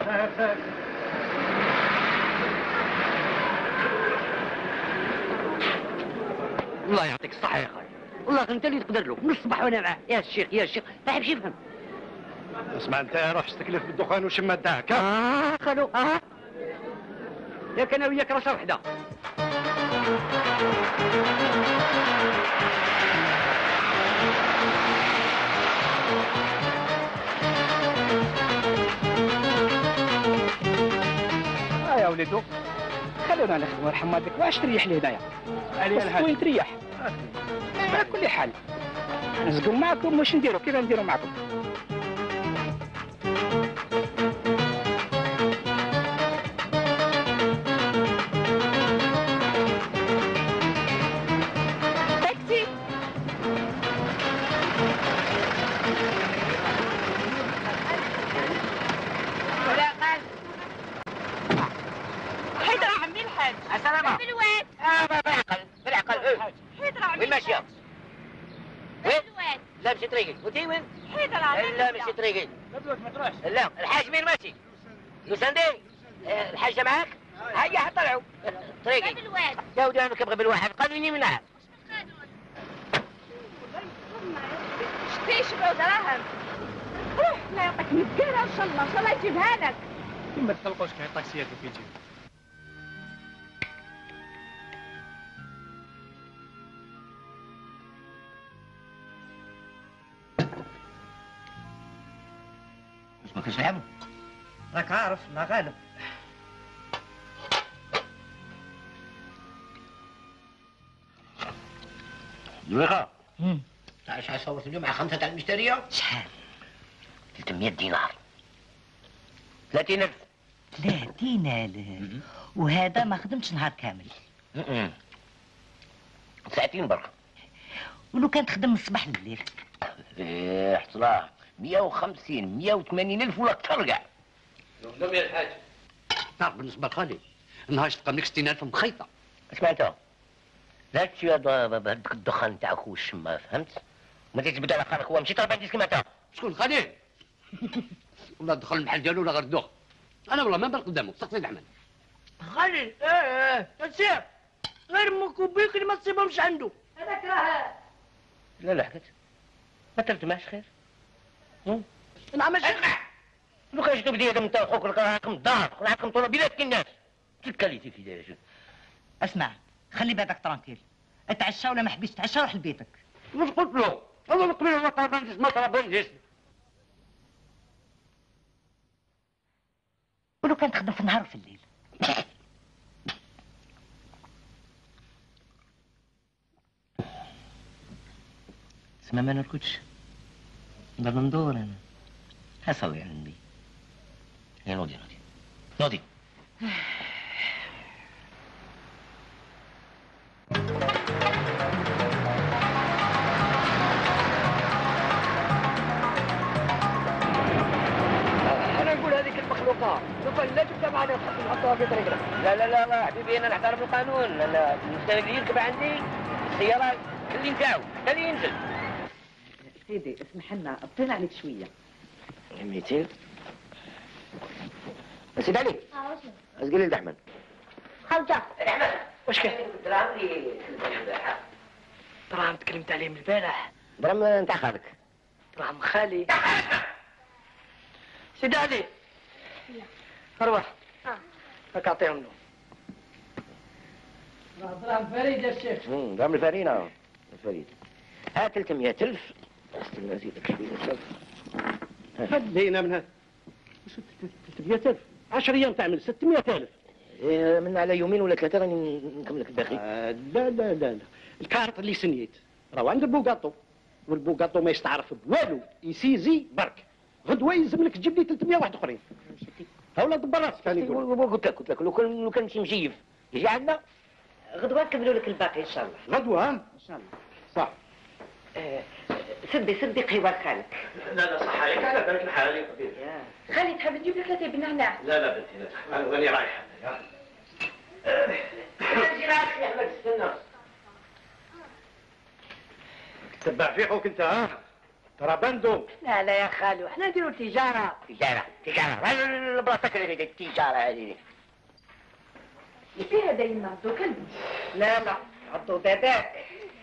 الله يعطيك الصحة يا خالد، والله انت اللي تقدر له من الصباح وانا معاه. يا الشيخ يا الشيخ ما يحبش يفهم. اسمع انت روح استكلف بالدخان وشم داك. اه خلو اه ياك انا وياك راسه وحده. وليدو خلونا نخدموا يرحم والديك واش تريح لي هنايا عليا الحال وين تريح على كل حال نزقوا معكم واش نديروا كيف نديروا معكم تاكسي ولا قال حيدر عمي الحاج السلامة بالواد اه بالعقل بالعقل حيدر عمي وين ماشية؟ وين؟ بالواد لا مشي طريقي وانتي وين؟ حيدر عمي لا مشي طريقي ما تروحش لا الحاج مين ماشي؟ لوساندي آه، الحاجة معاك؟ هيا حطلعوا طريقي بالواد يا ودي انا كبغي بالواحد قانوني منها شتي شبعوا دراهم روح لا يعطيك مديرة ان شاء الله ان شاء الله يجيبها لك ما تقلقوش كاين طاكسيات كيف يجيو ما كاينش لعب راك عارف ما غالب زويخة تعرف شحال صورت اليوم مع خمسة تاع المشترية؟ شحال؟ ثلاثمية دينار ثلاثين ألف ثلاثين ألف وهذا ما خدمتش نهار كامل ساعتين برك ولو كان تخدم من الصباح لليل ايه حصلاه مية وخمسين مية وثمانين ألف ولا أكثر كاع نعم يا الحاج تعرف بالنسبة لخالي نهار تلقى منك ستين ألف مخيطة اسمع انت لا تشوي بهذاك الدخان تاعك والشمة فهمت؟ ما تجبد على خالك هو ماشي طربانتيس كيما انت شكون خالي؟ والله دخل المحل ديالو ولا غير دوخ انا والله ما نبان قدامه سقسي العمل خالد ايه ايه تنسيب غير امك وبيك اللي ما تصيبهمش عنده هذاك راه لا لا حكت ما ترتماش خير نعم اسمع لو كان جيتو بديتهم انت وخوك راكم الدار راكم طوموبيلات كي الناس تكاليتي كي داير اسمع خلي بالك ترانكيل اتعشى ولا ما حبيتش تتعشى روح لبيتك واش قلت له؟ انا قبيله ما طربانتيس ما طربانتيس ولو كان تخدم في النهار وفي الليل اسمع ما نركضش نضل ندور انا هسوي عندي يا نوضي نوضي نوضي انا نقول هذيك المخلوقه لو كان لا جبتها معنا نحطوها في طريقنا لا لا لا لا حبيبي انا نحترم القانون انا المستوى اللي يركب عندي السياره اللي نتاعو اللي ينزل سيدي اسمح لنا اطينا عليك شويه ميتين سيد علي اه واش اسقي لي الدحمن خرجة الدحمن واش كاين؟ دراهم لي دراهم تكلمت عليهم البارح دراهم نتاع خالك دراهم خالي سيدي علي اروح راك اعطيهم له دراهم فريد يا شيخ دراهم الفرينه الفريد ها ثلاثمية ألف استنى نزيدك شويه خلينا من هذا ثلاثمية ألف عشر ايام تعمل ستمية ألف إيه من على يومين ولا ثلاثه راني نكمل لك الباقي آه لا لا لا لا الكارت اللي سنيت راهو عند البوغاطو والبوغاطو ما يستعرف بوالو يسيزي برك غدوه يلزم لك تجيب لي ثلاثمية واحد اخرين هاولا دبر راسك ثاني نقول قلت لك قلت لك لو كان لو كان مشي مجيف يجي عندنا غدوه نكملوا لك الباقي ان شاء الله غدوه ها ان شاء الله صح آه سدي سدي قهوه خالك لا لا صح عليك على بالك الحالي خالي تحب تجيب لك ثلاثة بالنعناع لا لا بنتي لا انا راني رايح نجي معك يا احمد استنى تبع فيقك انت ها ترى بندو لا لا يا خالو احنا نديروا تجارة تجارة تجارة البلاصة اللي التجارة هذه فيها دايما عبدو كلب لا لا عبدو داداك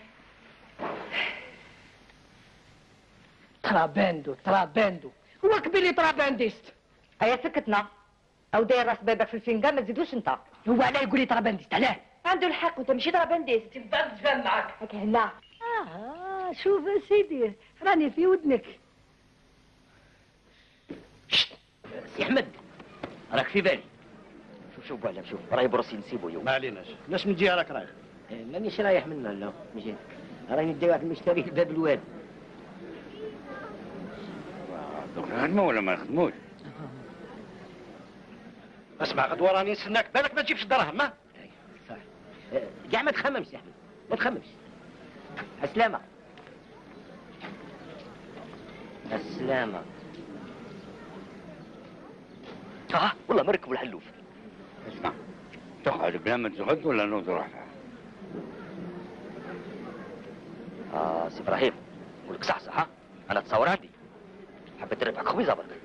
تراباندو تراباندو هو كبير ترابانديست هيا سكتنا او داير راس بابك في الفنجان ما تزيدوش انت هو علاه يقول لي ترابانديست علاه عنده الحق وانت ماشي ترابانديست تبدا تفهم معاك هاك هنا اه شوف يا سيدي راني في ودنك سي احمد راك في بالي شوف شوف بوعلام شوف راهي براسي نسيبو يوم. ما عليناش، علاش من جهه راك رايح؟ مانيش رايح منه لا من جهتك. راني ندي واحد المشتري لباب الواد. دوك نخدموا ولا ما نخدموش؟ اسمع غدوه راني نستناك، بالك ما تجيبش الدراهم ما؟ صح. كاع ما تخممش يا احمد، ما تخممش. السلامة. السلامة. اه والله مركب الحلوف. اسمع تقعد بلا ما تغد ولا نوض روحها؟ اه سي ابراهيم نقول لك صح صح ها؟ انا تصور عندي. حبيت نربحك خبيزة برك.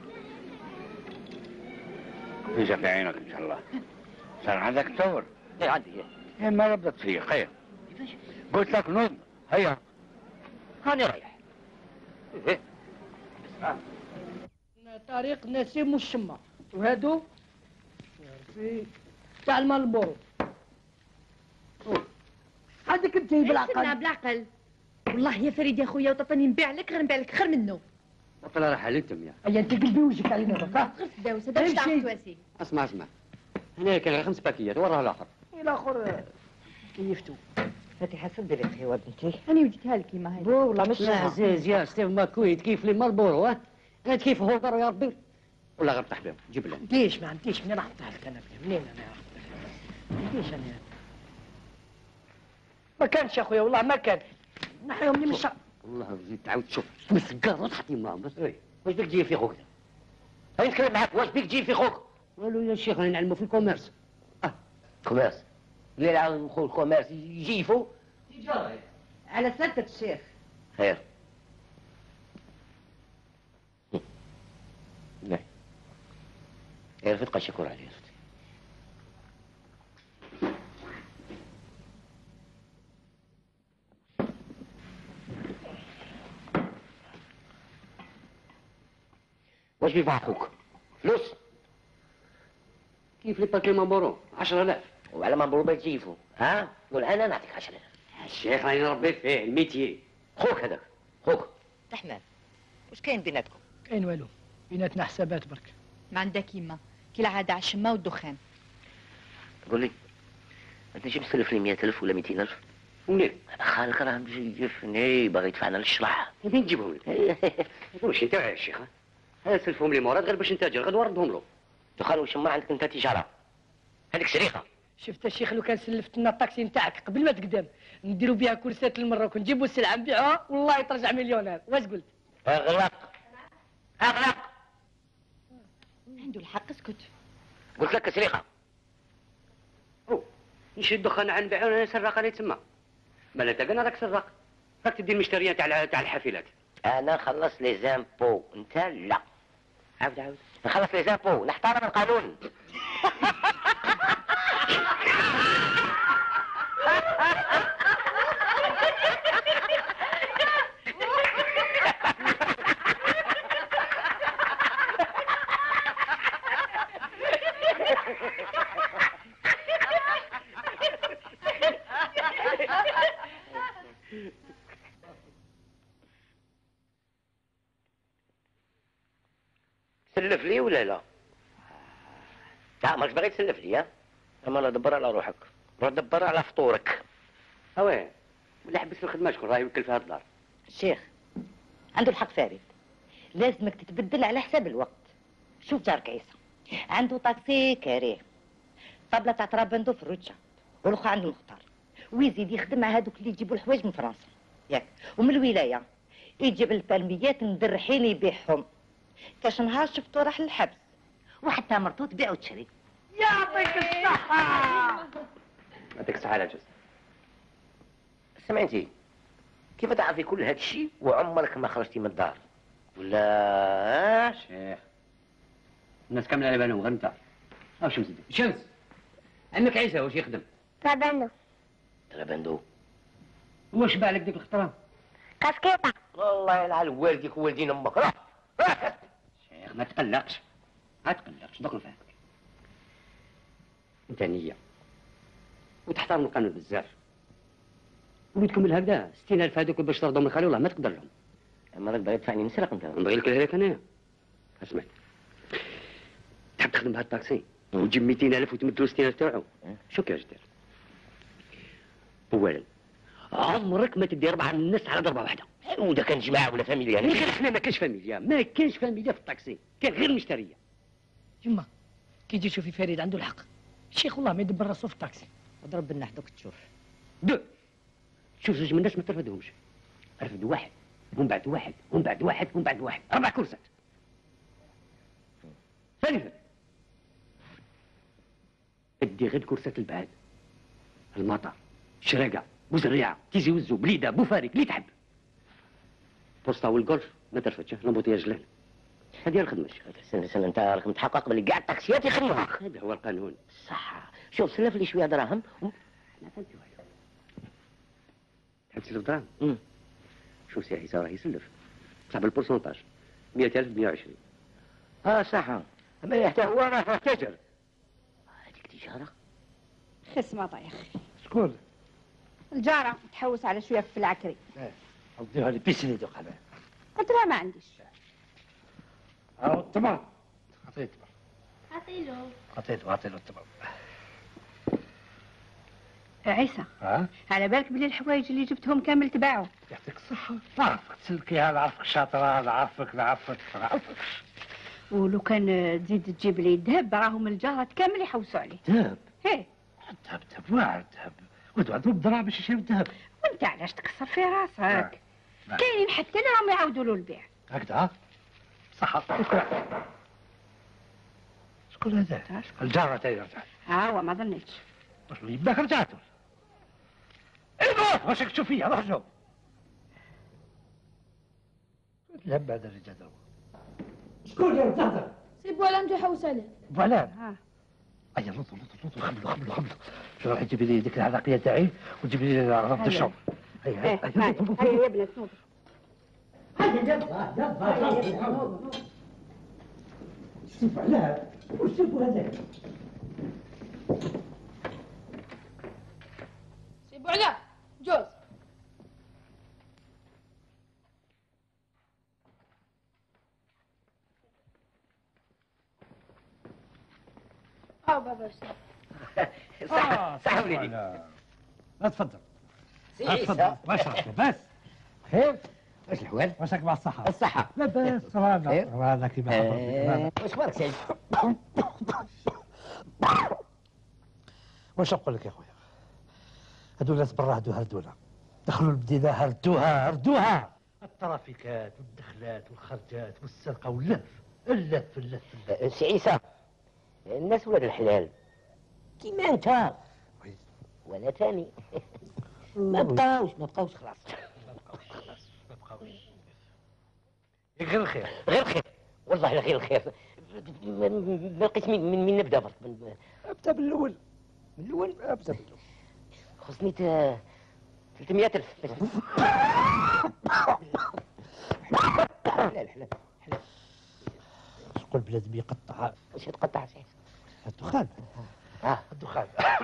خبيزة في عينك ان شاء الله. صار عندك تصور؟ ايه عندي ايه. ايه ما ربطت فيك خير. قلت لك نوض هيا. هاني رايح. ايه اسمع. طريق نسيم والشمة وهادو في تاع المالبورو. هذيك انت بالعقل. بالعقل. والله يا فريد يا خويا وتعطيني نبيع لك غير نبيع لك خير منه. بطل راح عليك يا. اي انت قلبي وجهك علينا بقى. غير تداوس هذا واش تعرف تواسي. اسمع اسمع. هنا كان خمس باكيات وراه الاخر. الاخر كيفتو. فاتحه صدري اخي ولد انت. انا وديتها لك كيما هاي. بو والله مش عزيز يا ستيف ماكويت كيف لي مالبورو ها؟ انا كيف هوبر يا ربي. ولا غير طيح بهم جيب لهم. ليش ما عنديش منين نحطها لك انا منين انا ما عنديش انا. ما كانش يا خويا والله ما كان. نحيهم لي من الشهر. والله زيد تعاود تشوف مسكر وتحطي معاهم بس. واش بيك تجي في خوك؟ هاي نتكلم معاك واش بيك تجي في خوك؟ قالوا يا شيخ راني نعلموا في الكوميرس. اه كوميرس. اللي يلعب خو الكوميرس يجيفوا. تجارة. على سلامتك الشيخ. خير. لا. يا رفيق الشكور عليه يا رفيق. واش بيبغى اخوك؟ فلوس؟ كيف لي باكي مامبورو؟ عشرة آلاف. وعلى ما مبروبة يجيفوا ها؟ قول انا نعطيك عشرة آلاف. الشيخ راني نربي فيه الميتيي. خوك هذاك خوك. رحمن واش كاين بيناتكم؟ كاين والو بيناتنا حسابات برك. ما عندها كيما كي العاده على الشمه والدخان. قول لي انت جيب سلف لي مئة ألف ولا مئتين ألف؟ منين؟ خالك راه مجيفني باغي يدفعنا للشرح. فين تجيبهم لي؟ واش انت يا شيخ؟ هذا سلفهم لي مراد غير باش نتاجر غدوه نردهم له. دخل واش ما عندك انت تجاره؟ هذيك شريخه. شفت الشيخ لو كان سلفت لنا الطاكسي نتاعك قبل ما تقدم نديروا بها كرسات للمروك ونجيبوا السلعه نبيعوها والله ترجع مليونير. واش قلت؟ اغلق اغلق. عنده الحق اسكت. قلت لك سريقه. او نشري الدخان عن نبيعو انا سراق اللي تسمى. مالا انت قلنا راك سراق. راك تدي المشتريات تاع تاع الحافلات. انا نخلص لي زامبو انت لا. عاود عاود. نخلص لي زامبو نحترم القانون. تسلف لي ولا لا؟ لا ماكش باغي تسلف لي ها؟ اما لا دبر على روحك، روح دبر على فطورك. اواه ولا حبس الخدمه شكون راه يوكل فيها الدار. الشيخ عنده الحق فريد، لازمك تتبدل على حساب الوقت. شوف جارك عيسى عنده طاكسي كاريه، طابله تاع ترابندو في الروتشا، والاخرى عنده المختار، ويزيد يخدم مع هذوك اللي يجيبوا الحوايج من فرنسا ياك، ومن الولايه يجيب البالميات مدرحين يبيعهم. كاش نهار شفتو راح للحبس وحتى مرتو تبيع وتشري. يعطيك الصحة. يعطيك الصحة يا جوز. سمعتي كيف تعرفي كل هذا الشيء وعمرك ما خرجتي من الدار؟ ولا شيخ الناس كاملة على بالهم غير انت. ها شمس شمس عمك عيسى واش يخدم؟ ترابندو. ترابندو واش باع لك ديك الخطرة؟ كاسكيطة. والله يلعن والديك ووالدين امك. روح روح. شيخ ما تقلقش ما تقلقش دوك نفهمك. انت نية وتحترم القانون بزاف. وليدكم الهكذا ستين ألف هذوك باش ترضوا من خالي والله ما تقدر لهم. اما راك باغي تدفعني مسرق انت. نبغي لك هذاك انايا. اسمع تحب تخدم بهذا الطاكسي وتجيب مئتين ألف وتمدلو ستين ألف تاعو. شو كاش دير؟ أولا عمرك ما تدي أربعة من الناس على ضربة واحدة. وإذا كان جماعة ولا فاميليا. غير احنا ما كانش فاميليا، ما كانش فاميليا في الطاكسي، كان غير مشترية. يما كي تجي تشوفي فريد عنده الحق. الشيخ والله ما يدبر راسو في الطاكسي. اضرب بالنحو دوك تشوف. دو شوف زوج من الناس ما ترفدهمش. رفد واحد ومن بعد واحد ومن بعد واحد ومن بعد واحد، أربع كرسات. ثالثا ادي غير كرسات البعاد. المطر، شراقة، بوزريعة، تيزي وزو، بليدة، بوفاريك، اللي تحب. بوسطة والجولف ما ترفدش، لامبوتياج لهنا. هذه الخدمة الشيخ. سنة سنة انت راك متحقق باللي كاع الطاكسيات يخدموا. هذا هو القانون. صح. شوف سلف لي شوية دراهم. انا فهمت والو. تحب تسلف دراهم؟ شوف سي عيسى راه يسلف. بصح بالبورسونتاج. مئة ألف ب مئة وعشرين. اه صح. اما حتى هو راه تاجر. هذيك تجارة. خصمة يا اخي. شكون؟ الجارة تحوس على شوية في العكري. ايه وديها لي بيسلي دوك على. قلت لها ما عنديش. هاو التمر. عطيه التمر. عطيلو. عطيته عطيله التمر. عيسى. ها؟ على بالك بلي الحوايج اللي جبتهم كامل تباعوا. يعطيك الصحة. نعرفك تسلكيها، نعرفك شاطرة، نعرفك نعرفك نعرفك. ولو كان تزيد تجيب لي الذهب راهم الجارات كامل يحوسوا عليه. ذهب؟ ايه. الذهب ذهب واعر الذهب. ولدوا عندهم الدراهم باش يشريو الذهب. وانت علاش تكسر في راسك؟ كاينين حتى اللي راهم يعاودوا له البيع. هكذا؟ صح. شكون هذا؟ الجارة تاعي رجعت. ها هو ما ظنيتش. واش يباك رجعت؟ ايوا واش راك تشوف فيا؟ روح جاوب. تلعب بعد الرجال هو. شكون اللي تهضر؟ سي بوالان جو يحوس عليه. بوالان؟ ها. ايا نوض نوض نوض خملو خملو خملو. شو راح تجيب لي ديك العراقية تاعي وتجيب لي غرفة الشوم. هيا هيا هيا يا بنات نوض. هيا يلا يلا. شوف علاه وش شوفوا هذاك؟ سي بوالان جوز. اه بابا صح صح وليدي. لا تفضل. تفضل. واش راك لاباس؟ خير؟ واش الحوال؟ واش راك مع الصحة؟ الصحة. لاباس رانا رانا كيما حضرتك. واش بارك سيدي؟ واش نقول لك يا خويا؟ هادو الناس برا هادو هردونا. دخلوا المدينة هردوها هردوها. الترافيكات والدخلات والخرجات والسرقة واللف اللف اللف اللف. سي عيسى الناس ولاد الحلال كيما انت ولا تاني ما بقاوش ما بقاوش خلاص. ما بقاوش خلاص ما بقاوش. غير الخير غير الخير والله غير الخير. ما لقيت من من نبدا برك. ابدا بالاول. من الاول؟ ابدا بالاول. خصني ثلاثمئة ألف. حلال حلال حلال. شقول بلازم يقطع. واش يتقطع سي الدخان. اه الدخان.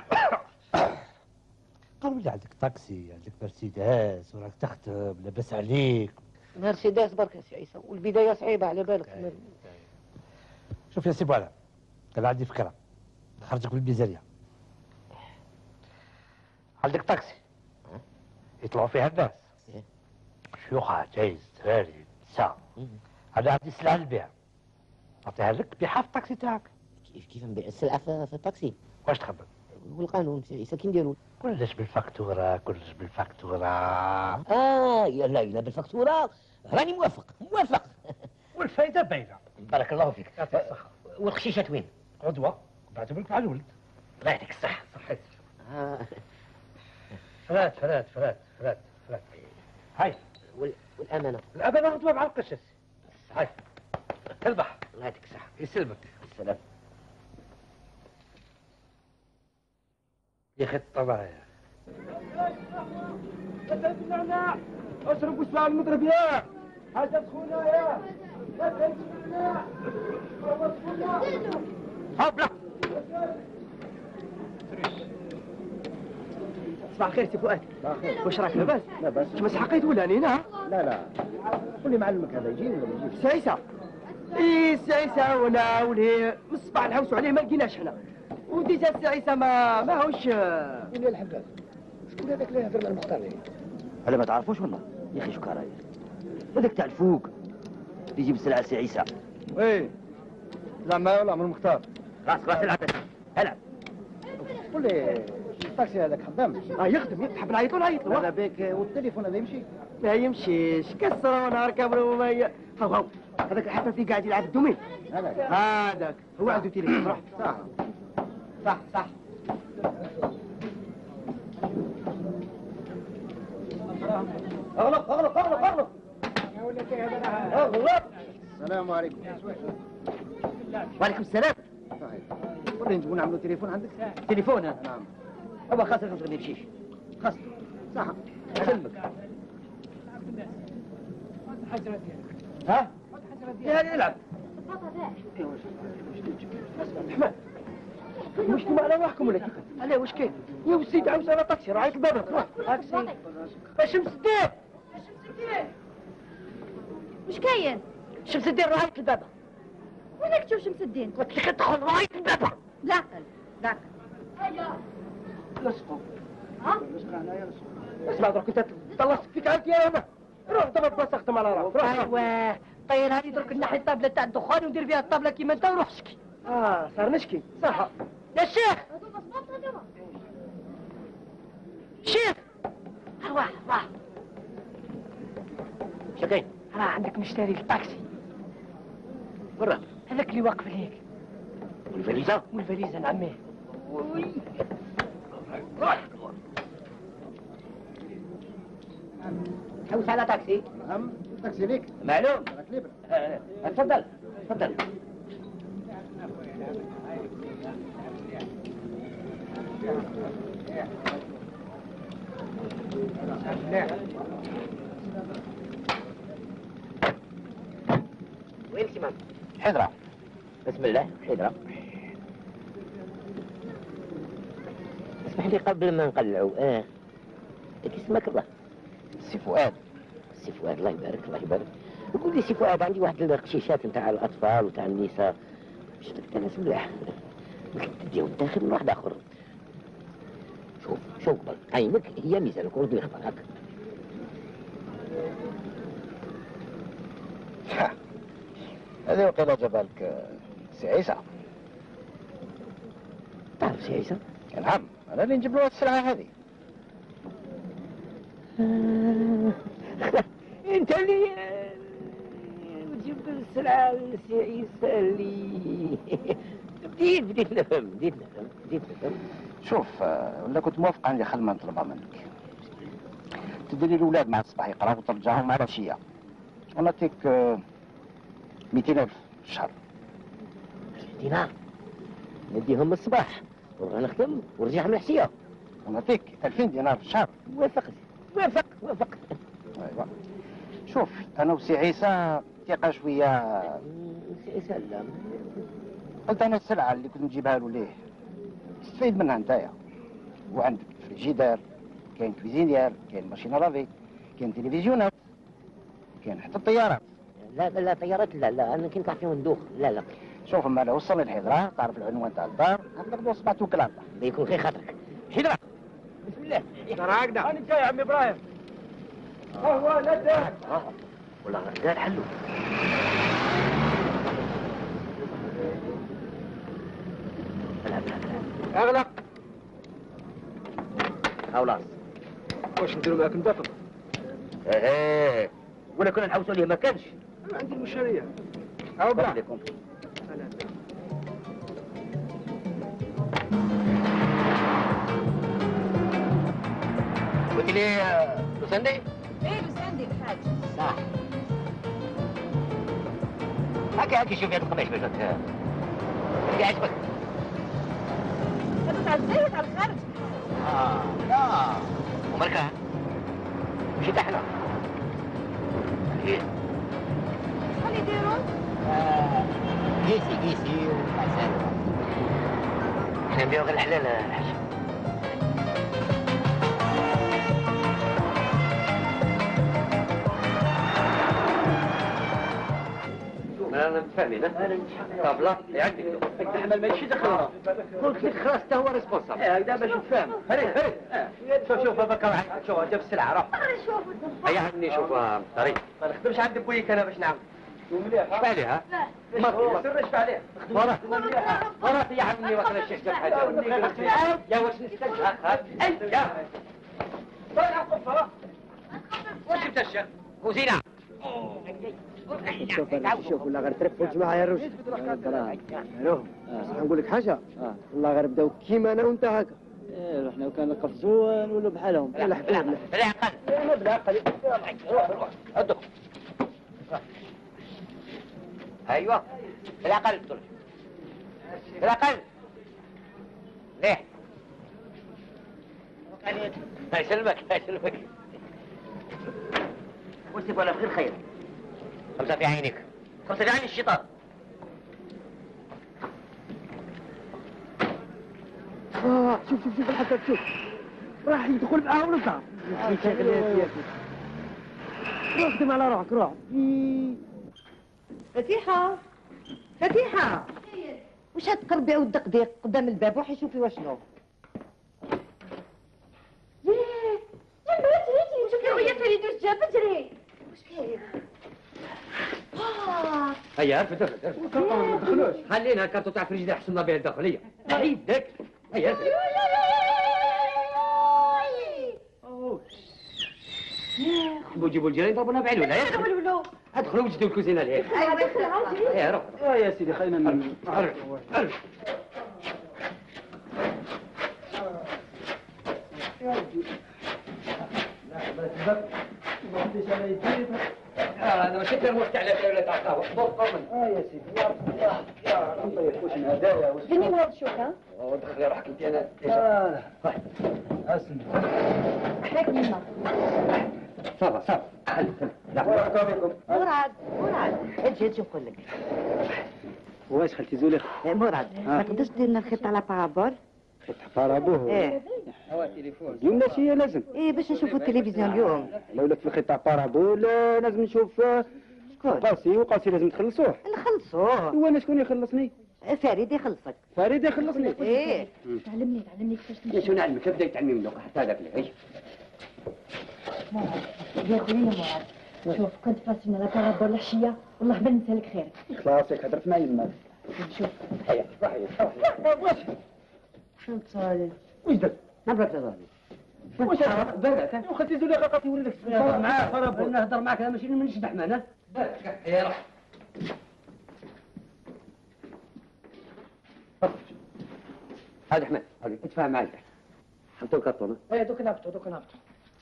قالوا لي عندك طاكسي عندك مرسيدس وراك تخدم لاباس عليك. مرسيدس برك سي عيسى والبدايه صعيبه على بالك. شوف يا سي بوالا انا عندي فكره نخرجك بالميزانيه. عندك طاكسي يطلعوا فيها الناس شيوخ عجايز دراري نساء. انا عندي سلعه للبيع نعطيها لك بيعها في الطاكسي تاعك. كيف كيف نبيع السلعه في, في الطاكسي؟ واش تخمم؟ والقانون سي عيسى كي نديرو؟ كلش بالفاكتوره كلش بالفاكتوره. اه يلا يلا بالفاكتوره راني موافق موافق. والفايده باينه. بارك الله فيك. يعطيك الصحه. والخشيشات وين؟ غدوه بعتهم لك مع الولد. الله يعطيك الصحه. صحيت. آه. فرات فرات فرات فرات فرات. هاي وال... والامانه. الامانه غدوه مع القشاش. هاي تربح. الله يعطيك الصحه. يسلمك. السلام. يا اخي الطبايع. لا النعناع اشرب واسمع المضرب يا حاجه سخونه يا لا تنسى النعناع هبلا. صباح الخير سي فؤاد. واش راك لاباس؟ لاباس. تمسح حقيت ولا هنا؟ لا لا قول لي معلمك هذا يجي ولا ما يجيش؟ سي عيسى اي سي عيسى وانا وليه من الصباح نحوسوا عليه ما لقيناش حنا. وديجا سي عيسى ما ماهوش. وين يا الحباب؟ شكون هذاك اللي يهضر مع المختار؟ هلا ما تعرفوش والله يا اخي شكرا هذاك تاع الفوق اللي يجيب السلعه سي عيسى. ايه زعما ولا عمر المختار. خلاص خلاص العب العب. قول لي الطاكسي هذاك خدام؟ اه يخدم يحب نعيطوا نعيطوا. لا بك والتليفون هذا يمشي؟ ما يمشيش كسر وانا ركب وما ي... هاو هاو هذاك الحفافي قاعد يلعب الدومين. هذاك هذاك هو عنده تليفون. روح صح صح صح. اغلق اغلق اغلق اغلق يا ولدي هذا اغلق. السلام عليكم. وعليكم السلام. وريني نجيبوا نعملوا تليفون عندك؟ تليفون؟ نعم. هو خاصة خاصة ما يمشيش. خاص صح. سلمك. ها؟ يا العب. احمد مش انتم على واحكم ولا كيف؟ علاه واش كاين؟ يا وسيدي عاوز انا طاكسي رايك الباب روح طاكسي. شمس الدين مش كاين؟ شمس الدين رايك الباب. وينك تشوف شمس الدين؟ قلت لك ادخل رايك الباب. لا لا لصقوا. ها؟ اسمع درك انت طلعت فيك عاد يا انا. روح دابا بلاصه خدم على راسك. ايوا طير هذه درك ناحيه الطابله تاع الدخان وندير فيها الطابله كيما انت وروح شكي. اه صار نشكي صح. يا شيخ شيخ ارواح ارواح. شكاين؟ راه عندك مشتري الطاكسي برا هذاك اللي واقف ليك. والفاليزة؟ والفاليزة نعميه. وي روح حوس على طاكسي. نعم الطاكسي ليك. معلوم. راك ليبر. آه، تفضل تفضل. وين الكمام؟ حضرة. بسم الله حضرة. اسمح لي قبل ما نقلعوا اه كي اسمك الله؟ سي فؤاد. سي فؤاد الله يبارك الله يبارك. قول لي سي فؤاد عندي واحد القشيشات نتاع الاطفال وتاع النساء شفت ناس ملاح تديهم داخل من واحد اخر. شوف شوف قبل عينك هي ميزانك ورد يخبر هكا. هذه وقيلة جبالك سي عيسى. تعرف سي عيسى؟ نعم انا اللي نجيب له السلعة هذه. انت اللي تجيب السلعة لسي عيسى اللي بديت بديت نفهم بديت نفهم بديت نفهم. شوف ولا كنت موافق عندي خدمة نطلبها منك. تديري الأولاد مع الصباح يقراو وترجعهم مع العشية. ونعطيك مئتين ألف في الشهر. دينار نديهم الصباح ونروح نخدم ونرجع من العشية. ونعطيك ألفين دينار في الشهر. وافقت وافقت وافقت. ايوا شوف انا وسي عيسى ثقة شوية. سي عيسى لا قلت انا السلعة اللي كنت نجيبها له ليه تستفيد منها نتايا. وعندك فريجيدير كاين كويزينيير كاين ماشينة لافي كاين تلفزيونات كاين حتى الطيارات. لا لا لا طيارات لا لا انا كنت فيهم ندوخ لا لا. شوف اما لو وصلني الحضرة تعرف العنوان تاع الدار نقدر نوصل توكل على الله. يكون خير خاطرك. حضرة بسم الله. ترى هكذا انا جاي يا عمي ابراهيم. هو لا داك والله قال حلو. اغلق. خلاص واش نديروا معاك ندافع؟ ايه ولا كنا نحوسوا ليه ما كانش. انا عندي المشاريع. هاو بلا عليكم. قلت لي لوساندي؟ ايه لوساندي الحاج. صح. هكا هكا شوفي هاد القماش باش هكا عجبك. هذا تاع الزايد على الخارج. اه لا ومالك مشي تحنا. ايه شحال يديروا؟ آه قيسي قيسي وحسن. احنا نبيعو غير الحلال الحاج. انا فاهمين طابله يعدي الحمل ما يمشي دخلنا قلت لك خلاص حتى هو ريسبونسابل ايه دابا شوف فاهم فريد فريد شوف شوف هذاك شوف جاب السلعه راه شوف هيا عندي شوف طريق ما نخدمش عند بويك انا باش نعاود شوف عليها ما تسرش عليها وراه وراه يا عمي واخا الشيخ جاب حاجه يا واش نستنى هاك يا طلع قفه واش جبت الشيخ كوزينه شوف انا شوف ولا غير ترفلت معايا الروش الو نقول لك حاجه والله غير بداو كيما انا وانت هكا ايه رحنا وكان نقفزوا نولوا بحالهم ولا حبيبنا بالعقل انا بالعقل روح روح ادخل ايوه بالعقل ادخل بالعقل ليه يسلمك يسلمك وش تبغى بغير خير خمسة في عينك خمسة في عين الشيطان اه شوف شوف شوف الحكا شوف راح يدخل معاه ونطلع روح خدم على روحك روح فتيحة فتيحة وش هتقربي ودقديق قدام الباب روحي شوفي واشنو ياه لما جريتي شوفي ويا فريد واش جاب جري واش كاين هيا ارفد ارفد ارفد ما تدخلوش خلينا الكارتو تاع فريجيدير حصلنا به الداخليه عيد داك هيا جيبوا جيبوا الجيران يضربونا بعينونا يا ولو ادخلوا وجدوا الكوزينه لهيك ايوا دخل عاودي يا روح اه يا سيدي خلينا ارفد ارفد انا ماشي كان وقت على دولة تاع القهوه بقى من اه يا سيدي يا يا الله يخوش من هدايا فيني مرض شوكه دخلي روحك انت انا اه اسم حياك ماما صافا صافا مرحبا بكم مراد مراد اجي اجي نقول لك واش خالتي زوليخ مراد ما تقدرش دير لنا الخيط على بارابول خيط بارابول ايه اليوم ماشي لازم ايه باش نشوفوا التلفزيون اليوم لو لك في الخيط تاع بارابول لازم نشوف شكون قاسي وقاسي لازم تخلصوه نخلصوه هو انا شكون يخلصني فريد يخلصك فريد يخلصني ايه تعلمني تعلمني كيفاش يا شو نعلمك ابدا يتعلمي منك حتى هذاك اللي يا خويا مراد شوف كنت فاسرنا لا بارابول العشيه والله ما ننسى لك خيرك خلاص هدرت مع يمك شوف هيا روحي واش شنو تصالي واش درت نبرك تظهري واش بالك وخالتي زوليخ قاطي ولدك معاه بارابول نهضر معاك انا ماشي من نشبح معنا بالك يا روح هذا احمد هذا اتفاهم معي حطوا الكرتونه ايه دوك نهبطوا دوك نهبطوا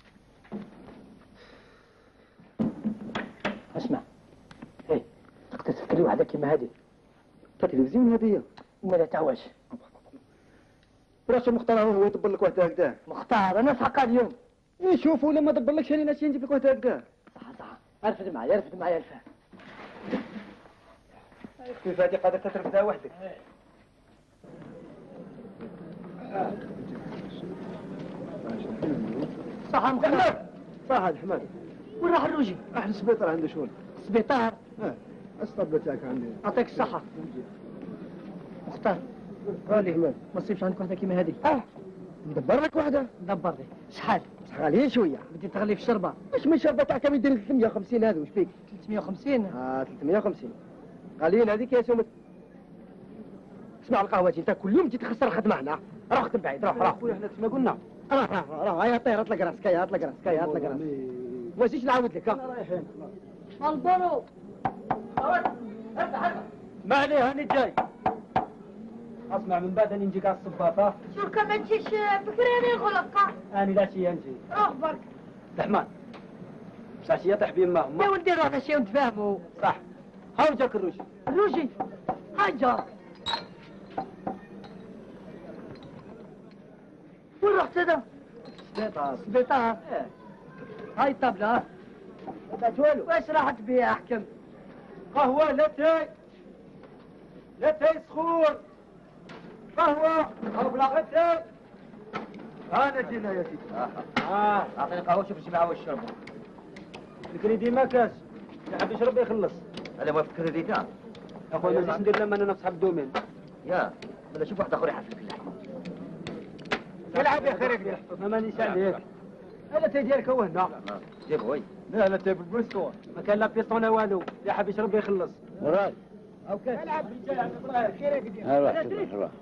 اسمع ايه تقدر تفكري واحده كيما هذه التلفزيون هذه وماذا تعواش راش مختار هو يدبر لك واحد هكذا مختار انا فقط اليوم ايه شوف ولا ما دبرلكش انا ناسي نجيب لك واحد هكذا صح صح ارفد معايا ارفد معايا الفهم كيف هذه قادر ترفدها وحدك صح مختار صح هذا حماد وين راح الروجي راح للسبيطار عنده شغل السبيطار اه الصبله تاعك عندي يعطيك الصحه مختار قال حماد ما تصيبش عندك واحده كيما هذه اه ندبر لك واحده دبر لي شحال شحال هي شويه بدي تغلي في الشربه واش من شربه تاع كم يدير ثلاثمية وخمسين هذا واش بيك ثلاثمية وخمسين اه ثلاثمية وخمسين قالين هذيك يا سومت اسمع القهوه انت كل يوم تجي تخسر الخدمه هنا روح خدم بعيد روح روح خويا احنا كما قلنا روح روح روح هيا طير اطلق راسك هيا اطلق راسك هيا اطلق راسك واش نعاود لك ها رايحين البرو ما عليه هاني جاي اسمع من بعد اني نجيك على الصباطه شو كما تجيش بكري غلقه اني لا شي نجي روح برك الرحمن ساشيه تحبين ما يا هما ولدي روح شي ونتفاهموا صح هاو جاك الروش الروجي هاي جار وين رحت هذا؟ سبيطار السبيطار هاي الطبلة ما والو واش راحت بيها احكم قهوه لا تاي لا تاي سخون قهوه او بلا غدا انا جينا يا سيدي اه اعطيني قهوه شوف الجماعه واش يشربوا الكريدي ما كاش اللي حاب يشرب يخلص هذا ما فكر ديتا اخويا ما نزيدش ندير لما انا نصحى الدومين. يا ولا شوف واحد اخر يحفلك اللحمه. العب يا خيرك ما مانيش عليك. هلا تي ديالك هو هنا. جيب وي. لا لا تي بالبوستور. ما كان لا بيستون والو، اللي حاب يشرب يخلص. مراد. اوكي. العب رجال عبد ابراهيم خيرك ديالك. روح روح.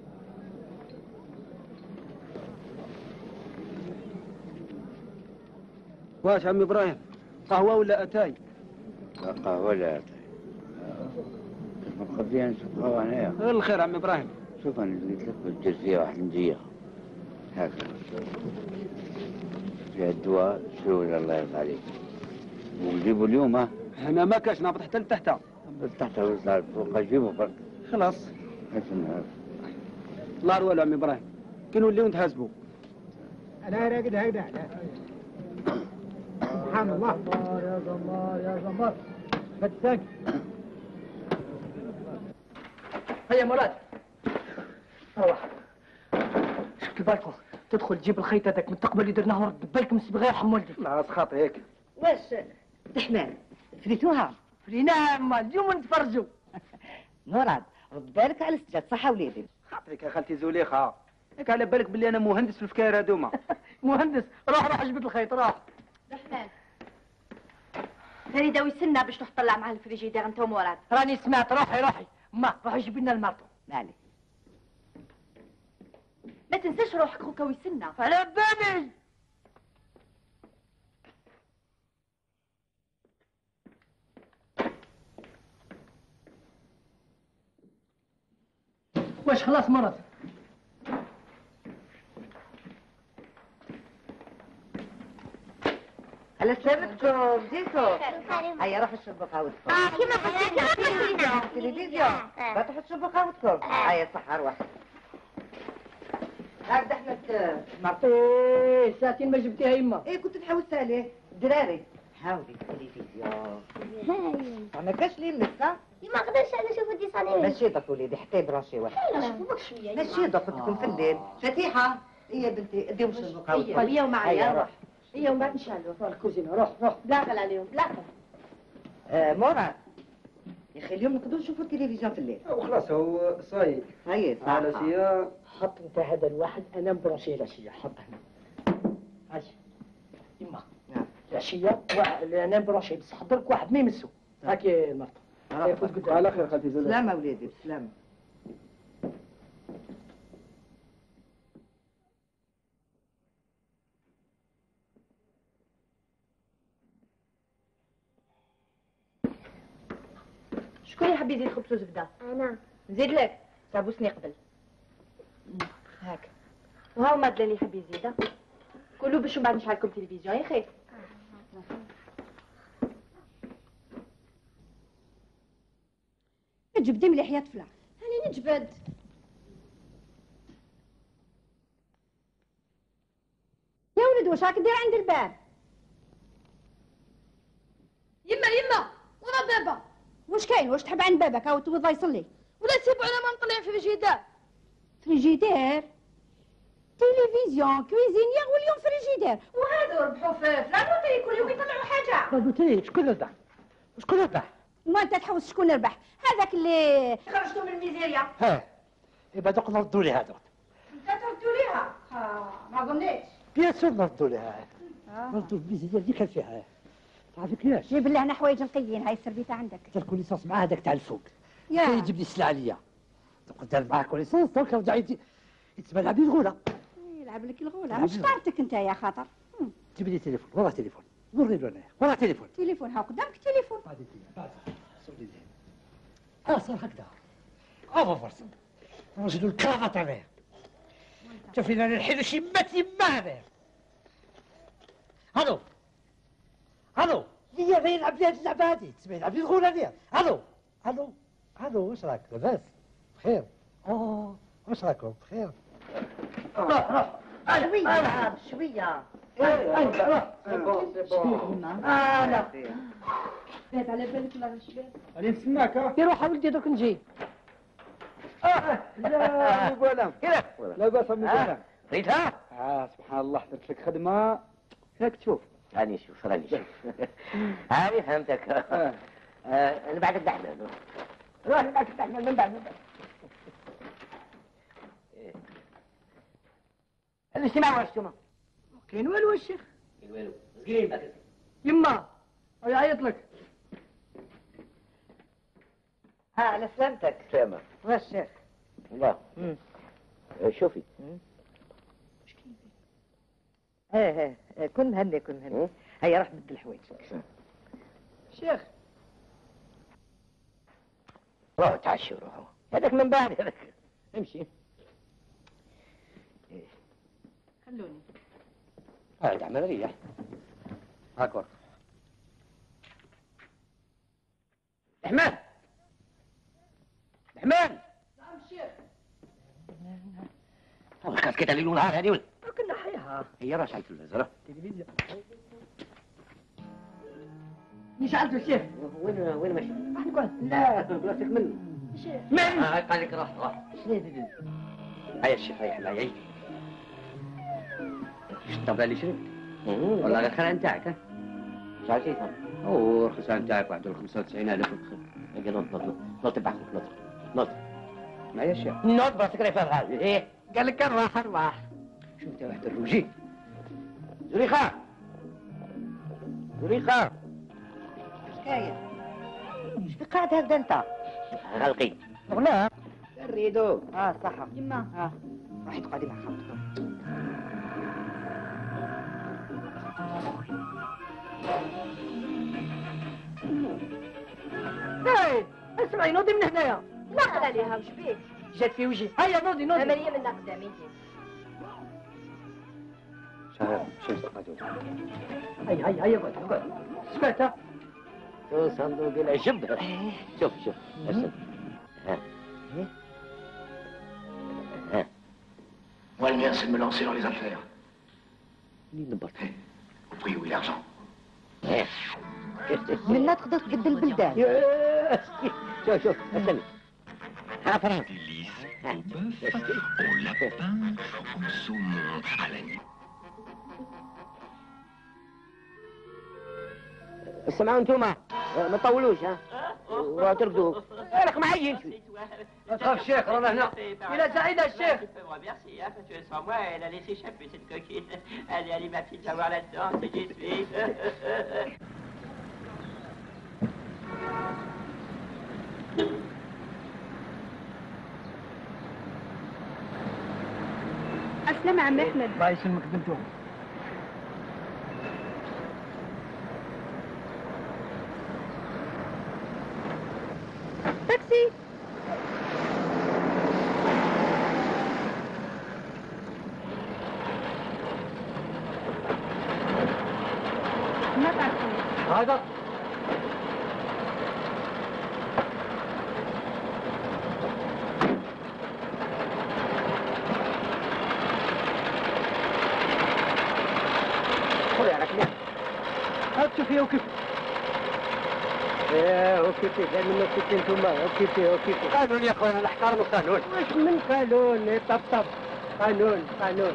واش عمي ابراهيم؟ قهوه ولا اتاي؟ لا قهوة لا أتاي. مخبيها نشوف قهوة هنايا. غير الخير عمي ابراهيم. شوف أنا قلت لك بتجر فيها واحد نجية. هكذا. فيها الدواء شو الله يرضى عليك. ونجيبوا اليوم ها؟ هنا ما كاش نهبط حتى لتحت. تحت وصل فوق جيبوا برك. خلاص. الله والو عمي ابراهيم. كي نوليو نتحاسبوا. انا راقد هكذا. سبحان الله. يا زمار يا زمار. فتاك. هيا مراد. روح. شفت بالكم تدخل تجيب الخيط هذاك من التقبل اللي درناه ورد بالك من صبغه يرحم والدي. ناقص خاطر هيك. واش تحمال فريتوها؟ فريناها اما اليوم نتفرجوا. مراد رد بالك على السجاد صح وليدي. خاطرك يا خالتي زوليخه. ياك على بالك باللي انا مهندس في الفكاير هذوما. مهندس روح روح جبت الخيط روح. رحمن فريده ويسنا باش تروح تطلع معاه الفريجيدير انت ومراد. راني سمعت روحي روحي ما روحي جيبي لنا المرطو. مالي ما تنساش روحك خوكا ويسنا. على بالي. واش خلاص مرض؟ على سلامتكم جيتوا. هيا روحوا شربوا قهوتكم. اه كيما قلت لك التلفزيون فتحوا تشربوا قهوتكم. هيا صح روح. هاك احمد مرتي. ايه ساعتين ما جبتيها يما. ايه كنت نحوس عليه دراري. حاولي التلفزيون. ما كاش لي لسه. ما نقدرش انا نشوف دي صالين. ماشي دوك وليدي حتى يبراشي واحد. لا شوفوك شويه. ماشي دوك تكون في الليل. فتيحه هي بنتي اديهم شربوا قهوتكم. هي ومعايا روح. هي ومن بعد ان شاء الله روح الكوزينه روح روح. لا غل عليهم لا. آه مراد يا اخي اليوم نقدروا نشوفوا التلفزيون في الليل. وخلاص هو صايب. هيا صح. على شيا حط انت هذا الواحد انا مبرشيه العشيه حط هنا. هاجي يما. نعم. العشيه واحد انا مبرشيه بس حضرك واحد ما يمسو. هاكي المرطو. على خير خالتي زوليخه. سلامة وليدي سلامة. شكون يحب يزيد خبز وزبده؟ انا نزيد لك. سابوسني قبل. هاك. وهاو مادله اللي يحب يزيدها. كلوا باش من بعد نشعل لكم تلفزيون يا خي. جبدي مليح يا طفله. هاني نجبد. يا ولد واش راك دير عند الباب؟ يما يما ورا بابا. واش كاين؟ واش تحب عند بابك او توضى يصلي؟ ولا تسيبوا على ما نطلع في الفريجيدير. فريجيدير تلفزيون كويزينيير واليوم فريجيدير. وهذا ربحوا في فلانوتي كل يوم يطلعوا حاجه. فلانوتي شكون ربح؟ شكون ربح؟ ما انت تحوس شكون ربح؟ هذاك اللي خرجتوا من الميزيريا. ها يبقى دوك نردوا لي هذوك. انت تردوا ليها. ها ما ظنيتش. بيان سور نردوا لها. نردوا الميزانيه اللي كان فيها. تعرفي كيفاش؟ جيب لهنا حوايج نقيين. هاي السربيته عندك. درت كوليسونس مع هذاك تاع الفوق. يا كي يجيب لي السلعه ليا. دوك دار معاه كوليسونس دوك رجع يتسمى لعب لي الغوله. يلعب لك الغوله. مش طارتك انت يا خاطر. جيب لي تليفون وراه تليفون. وري له انايا وراه تليفون. تليفون ها قدامك تليفون. بعد بعد صوري لي. اه صار هكذا. افا فرصه. رجل الكرافات عليه. شوفينا نحيدو شي مات يما هذا. الو الو ليا غير يلعب لي هاد اللعبه هادي تسمى يلعب لي الغوله ليا. الو الو الو واش راك لاباس؟ بخير؟ اوه واش راكم بخير؟ روح روح شوية شوية. انا باب على بالك ولا غير شباب؟ راني نستناك ها. يروح ولدي دوك نجي. اه لا بولا لاباس امي بولا. ريتها؟ اه سبحان الله درت لك خدمه هاك تشوف. راني شوف راني شوف. هاني فهمتك. اه انا بعدك دحنا. روح معك تحمل من بعد من بعد. الاجتماع واش انتوما؟ كاين والو الشيخ. كاين والو، مسكين باك. يما يعيط لك. ها على سلامتك. سلامة. واش الشيخ؟ الله. شوفي. ايه ايه كن هني كن هني. هيا روح بدل الحوايج. شيخ روحوا تعشوا روحوا. هذاك من بعد هذاك. امشي. خلوني. قاعد عمل ريح. هاك ورك. رحمن. رحمن. نعم شيخ. والله كانت كده ليل ونهار هذه ولا؟ كنا حيها. هي راه شعلت التلفزة. تلفزيون. مش عارف الشيخ. وين وين ماشي؟ راح نقول لا بلاصتك منه. شيخ. من؟ آه قال لك راح راح. شنو هذا؟ هيا الشيخ ريح معي. ايش الطبلة اللي شريت؟ والله غير الخلع نتاعك ها؟ شحال شريتها؟ اوه الخسارة نتاعك واحد خمسة وتسعين ألف وخير. اجي نوض نوض نوض تبع خوك نوض نوض. معايا الشيخ؟ نوض براسك راهي فيها الغالي. ايه؟ قال لك الراحة ارواح. شوف انت واحد الروجي. زريخة. زريخة. حكاية. ايش بك قاعد هكذا انت؟ غلقي. لا الريدو. اه صح. يما. اه روحي تقعدي مع خالتك. ايه اسمعي نوضي من هنايا. ناقل عليها وش بيك؟ جات في وجهي. هيا نوضي نوضي. عملية من قدامي. شهر شمس قادوم. هيا هيا هيا قعد قعد. سمعت؟ تو صندوق العجب. شوف شوف ارسل. ها. ها. Moi, le mien, c'est de me lancer dans les affaires. منين دبرت؟ Au prix où est l'argent. منا تقدر تبدل البلدان. شوف شوف استنى. ها فرنسا. Au lapin, au saumon, à l'agneau. اسمعوا انتوما ما تطولوش ها وراو ترقدوا. راك معي انت. لا تخاف الشيخ رانا هنا. الى سعيدة الشيخ. Merci, hein, parce que sans moi, elle allait s'échapper, cette coquine. Allez, allez, ma petite, va voir là-dedans, c'est qui suis. السلام عم احمد. الله يسلمك بنتو. تاكسي. ما تعرفوا هذا خذ على كلام. هات شوفي وكيف. ايه اوكيبي قال منه اوكيبي انتوما اوكيبي اوكيبي. قانون يا اخويا نحترموا القانون. واش من قانون طب طب قانون قانون.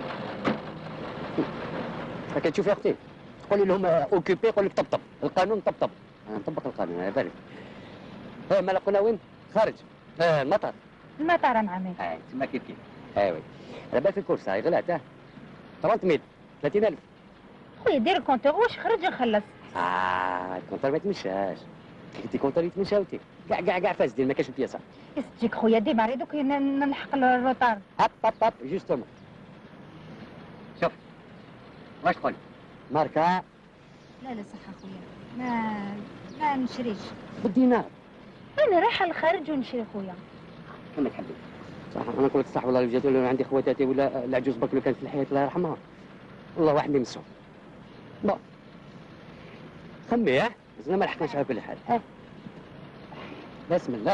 هكا تشوف يا اختي تقولي لهم اوكيبي يقول لك طبطب. القانون طبطب. انا نطبق القانون على بالك. ها مالا قلنا وين؟ خارج. اه المطار. المطار معمي. اه تما كيف كيف. ايوه على بالك الكورسه هاي غلات ها. ثلاثمية ميل ثلاثين ألف. خويا دير الكونتور واش خرج نخلص. اه الكونتور ما يتمشاش. انت كونتور يتمشى وتي كاع كاع كاع فاسدين ما كاش البياسه. يستيك خويا ديما دوك نلحق الروطار. هاب هاب هاب جوستومون. شوف واش تقول؟ ماركه لا لا صح خويا ما ما نشريش. بالدينار. انا رايحه للخارج ونشري خويا. كما تحبي. صح انا نقول لك صح والله لو جات ولا عندي خواتاتي ولا العجوز برك لو كانت في الحياه الله يرحمها. والله واحد اللي يمسهم. بون خمي ها زعما ما لحقناش على كل حال. اه بسم الله.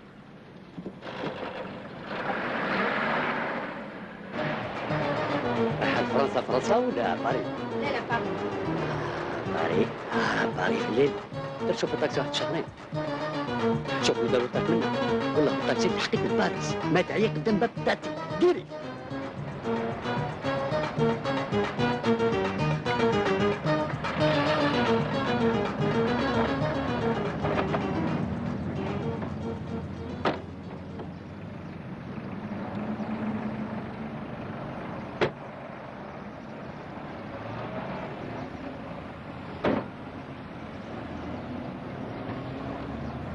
فرنسا فرنسا ولا باريس؟ لا لا باريس. باريس اه باريس الليل. درت شوف الطاكسي واحد شهرين. شوف لو داروا طاك منا والله الطاكسي تحقيق لباريس ما تعيق قدام باب بتاعتي ديري.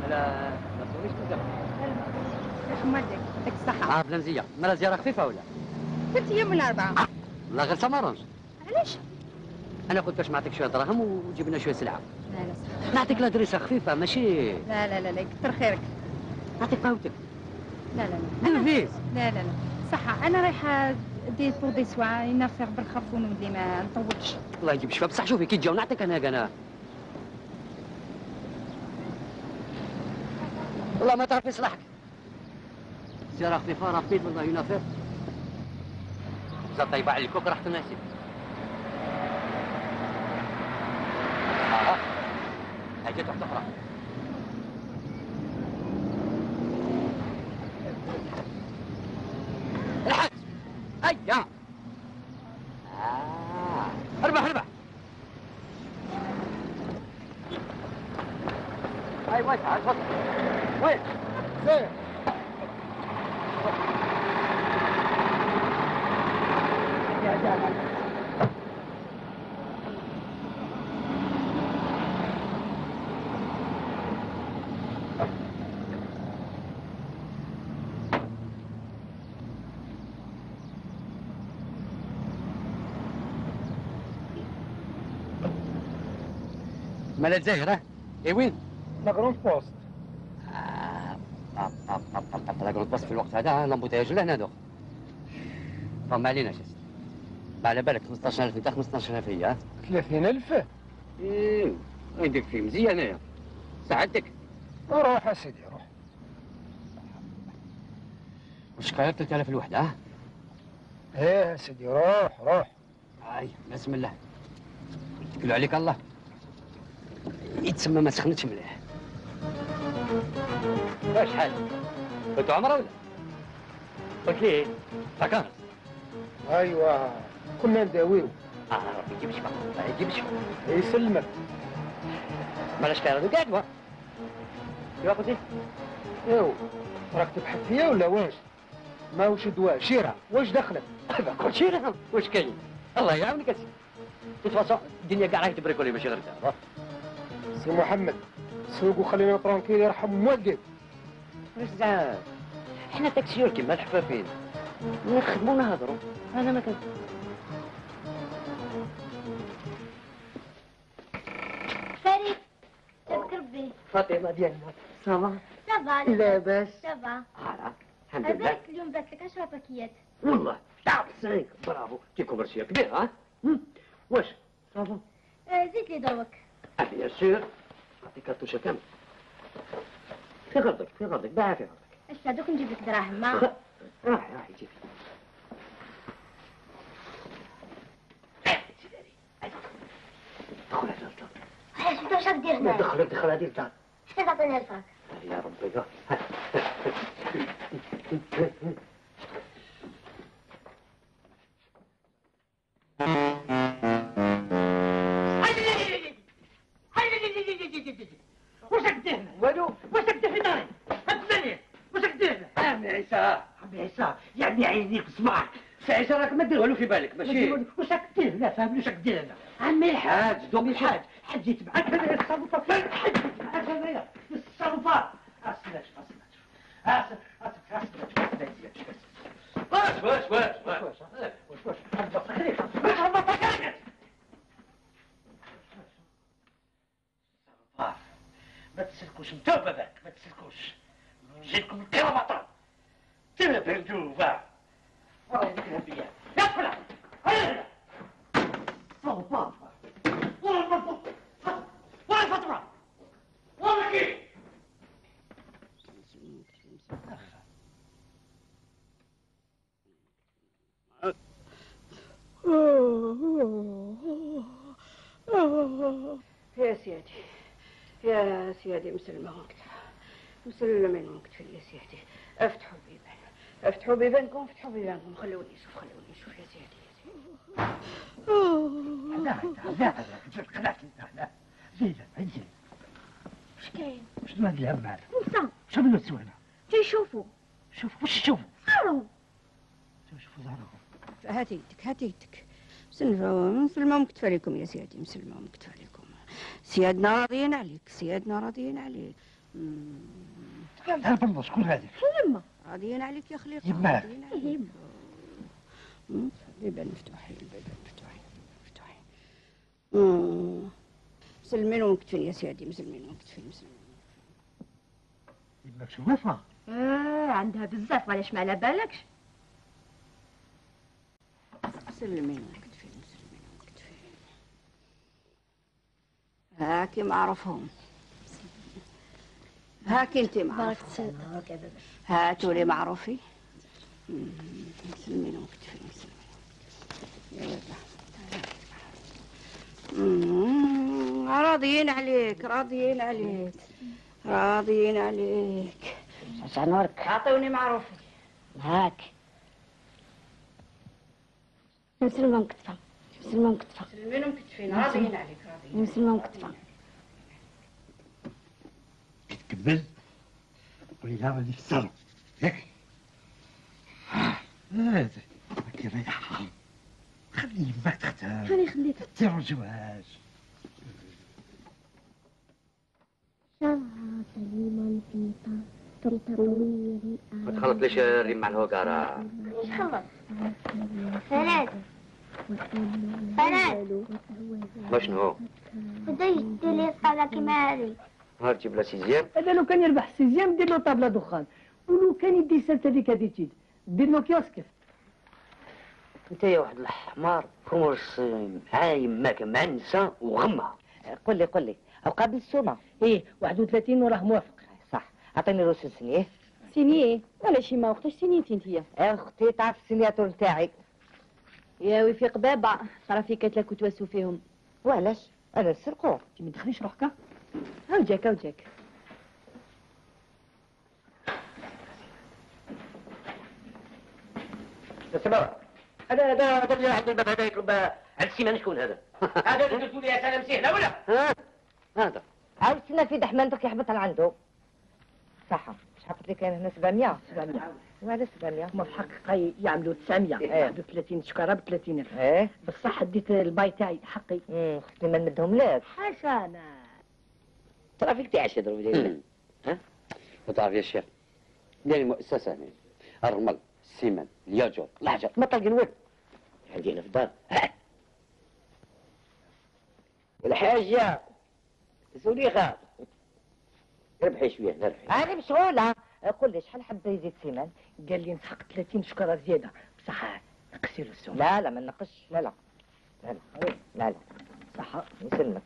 لا ما تسويش تزرع. يا حمادك يعطيك الصحة. اه بلا مزيه، مالا زيارة خفيفة ولا؟ ثلاث أيام ولا أربعة؟ والله غير سمرنج. علاش؟ أنا قلت باش نعطيك شوية دراهم وتجيب لنا شوية سلعة. لا لا صح. نعطيك لادريسة خفيفة ماشي. لا لا لا لا كثر خيرك. نعطيك قهوتك. لا لا لا. دلفيز. لا لا لا. صح أنا رايحة دي بور دي سوا ينافر بالخرفون ولي ما نطولش. الله يجيب الشفاء بصح شوفي كي تجاو نعطيك أنا أنا. والله ما تعرف يصلحك. زيارة خفيفة رافيد والله ينافر. زاد طيبة عليك وك راح تناسب. آه. حاجات واحدة أخرى. الحاج. أيا. آه. اربح اربح. هاي وين تعال تفضل. وين؟ زين. يا جمال. مالت زهرة؟ اي وين؟ لاغروند بوست. لاغروند بوست في الوقت هذا لامبوتاج لهنا دوك. فما عليناش يا سيدي. على بالك خمسطاش ألف انت خمسطاش ألف هي ها؟ ثلاثين ألف؟ ايه عندك في مزية انايا. ساعدتك. روح يا سيدي روح. وش قايل ثلاثة آلاف الوحدة ها؟ ايه يا سيدي روح روح. هاي بسم الله. يتكلوا عليك الله. يتسمى ما سخنتش مليح. واش حالك؟ كنتوا عمره ولا؟ قلت لي فكرت. ايوا كنا نداويو. اه ربي يجيب شفا الله يجيب شفا. يسلمك. مالاش خير هذوك قادوة. ايوا قلت لي؟ ايوا راك تبحث فيا ولا واش؟ ما وش دواء شيرة واش دخلك؟ قلت شيرة واش كاين؟ الله يعاونك اسيدي. تتفاصل الدنيا كاع راهي تبريكولي ماشي غير انت. سي محمد سوق وخلينا ترانكيل يرحم والديك. واش زعما؟ حنا تاكسيور كيما الحفافين نخدمو نهضرو. انا ما كنت فريد تذكر بي فاطمه ديالنا صافا صافا لاباس صافا هلا الحمد لله. هذاك اليوم بات لك عشرة باكيات. والله تعرف سانك برافو كي كوميرسيال كبير ها. واش صافا آه زيد لي دروك. اه بيان سور نعطيك كارتوشه كامل في غرضك في غرضك باع في غرضك. اش دوك نجيب لك دراهم ما راح راح يجيب دخل هذا الدار. علاش انت واش راك دير هنا؟ دخل دخل هذه الدار. شكون تعطيني الفراك؟ يا ربي واش راك دير هنا؟ والو. واش راك دير في داري؟ هتزني. واش راك دير هنا؟ عمي عيسى عمي عيسى يعني عينيك صباعك. سي عيسى راك ما دير والو في بالك ماشي. واش راك دير هنا؟ فاهمني واش راك دير هنا؟ عمي الحاج دومي الحاج حجيت معاك هنايا التصرفات حجيت معاك هنايا التصرفات. اصلك اصلك اصلك اصلك اصلك واش واش واش واش واش واش هبطك عليك هبطك عليك. ما تسلكوش انتو باباك ما تسلكوش نجيلكم الكرامطة تبا بردوبة والله ذكرها بيا يا فلا هيا صوبا والله فاطمة والله فاطمة والله كيف يا سيدي يا سيدي مسلمة وقتها مسلمين وقتها يا سيدي. افتحوا بيبان افتحوا بيبانكم افتحوا بيبانكم خلوني نشوف خلوني نشوف يا سيدي يا سيدي. لا لا لا خلعتني لا زينة زينة. واش كاين؟ واش ما ندير معاك؟ وصا شو من السوينة؟ جاي شوفوا شوفوا واش تشوفوا؟ صاروا شوفوا زهرهم. هاتي يدك هاتي يدك. مسلمة مسلمة مكتفى لكم يا سيدي مسلمة مكتفى لكم. سيادنا راضيين عليك سيادنا راضيين عليك قالها بالله شكون هذيك؟ يما راضيين عليك يا خليقة. يما. راضيين عليك. يما البيبان مفتوحين البيبان مفتوحين مفتوحين. مسلمين ومكتفين يا سيدي مسلمين ومكتفين مسلمين. يماك شوفها؟ اه عندها بزاف علاش ما على بالكش. مسلمين ومكتفين مسلمين ومكتفين. هاكي معرفهم. هاكي انت معرفهم. هاتوا لي معروفي. مسلمين ومكتفين مسلمين. يا ولد راضيين عليك راضيين عليك راضيين عليك. شنورك اعطوني معروفي. هاك مسلمة مكتفة مسلمة مكتفة مسلمين ومكتفين راضيين عليك راضيين. مسلمة مكتفة. تكبل قولي لها راني في الصالون ياك. هذا هاكي ريحها خلي يماك تختار. هاني خليتها ترجوهاش. ما تخلطليش الريم مع الهوكارة. ايش خلط؟ فراد فراد ما شنو؟ بدي يدير لي الطابلة كيما هذه. نهار تجيب لا سيزيام. هذا لو كان يربح سيزيام دير له طابلة دخان، ولو كان يدي سالت هذيك هذيك دير له كيوسك. انت يا واحد الحمار فرموس مع يماك مع النساء وغمها. قل لي قل لي او قابل السومه. ايه واحد وثلاثين وراه موافق. صح اعطيني روسي سنيه. سينيه ولا شي ما وقتاش سينيتي انتيا؟ اختي تعرف السينياتور نتاعي. يا وفيق بابا ترى في كتلة كتواسوا فيهم. وعلاش؟ انا نسرقو. انت ما تدخليش روحك. هاو جاك هاو جاك. اسمع هذا هذا هذا اللي عند الباب هذا يطلب على السيمان شكون هذا؟ هذا اللي قلتوا لي يا سلام سهله ولا؟ ها هذا عاوتنا في دحمانتك يحبط على عنده. صح شحال قلت لك انا هنا سبعمية. سبعمية وعلى سبعمية؟ هما في الحقيقة يعملوا تسعمية. واحد وثلاثين شكارة ب ثلاثين ألف. ايه بصح ديت الباي تاعي حقي. امم اختي ما نمدهم لك. حسنا ترى فيك تعيش يضرب لي ها؟ وتعرف يا شيخ ديال المؤسسه هنا الرمل السيمان الياجور الحجر ما طالقين وين؟ عندي هنا في الدار. الحاجه زليخه ربحي شويه نربحي. انا مشغوله. قول لي شحال حب يزيد سيمان؟ قال لي نسحق ثلاثين شكارة زيادة بصح نقصي له السوم. لا لا ما نقصش. لا لا لا لا لا لا صح نسلمك.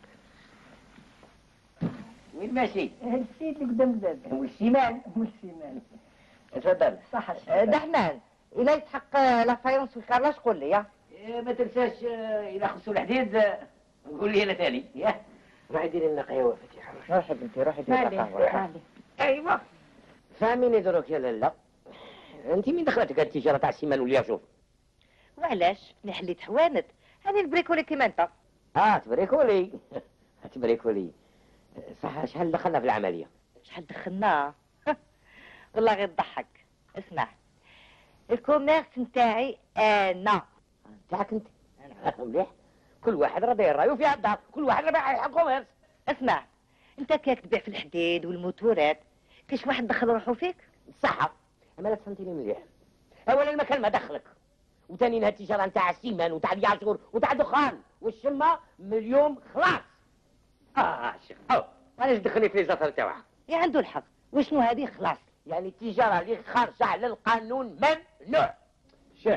وين ماشي؟ نسيت لك قدام الباب. والسيمان والسيمان تفضل. صح دحمان إلا يتحق لا فايرونس والكارلاج قول لي. يا ما تنساش إذا خصو الحديد قول لي أنا ثاني. يا روحي ديري لنا قهوة فتيحة. روحي بنتي روحي ديري لنا قهوة. أيوة فاهميني دروك يا لالا. أنت مين دخلتك هاد التجارة تاع السيمان والياجور؟ وعلاش؟ أنا حليت حوانت. هاني البريكولي كيما أنت. آه تبريكولي تبريكولي. صح شحال دخلنا في العملية؟ شحال دخلنا؟ والله غير تضحك. اسمع الكوميرس نتاعي انا. نتاعك انت؟ مليح. كل واحد راه داير رايو في الدار، كل واحد راه بايع الكوميرس. اسمع انت كاك تبيع في الحديد والموتورات، كاش واحد دخل روحو فيك؟ صح اما لا تفهمتيني مليح. اولا المكان ما دخلك، وثانيا التجاره نتاع السيمان وتاع الياجور وتاع الدخان والشمه مليون خلاص. اه شيخ او علاش دخلني في الزفر تاعها؟ يا عنده الحق. وشنو هذه خلاص؟ يعني التجاره اللي خارجه على القانون ممنوع. شيخ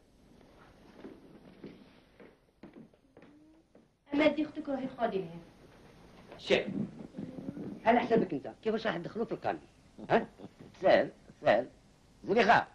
اما دي اختك روحي تقعدي هنا. شيخ على حسابك انت كيفاش راح تدخلوا في القانون؟ ها؟ سهل سهل. زليخه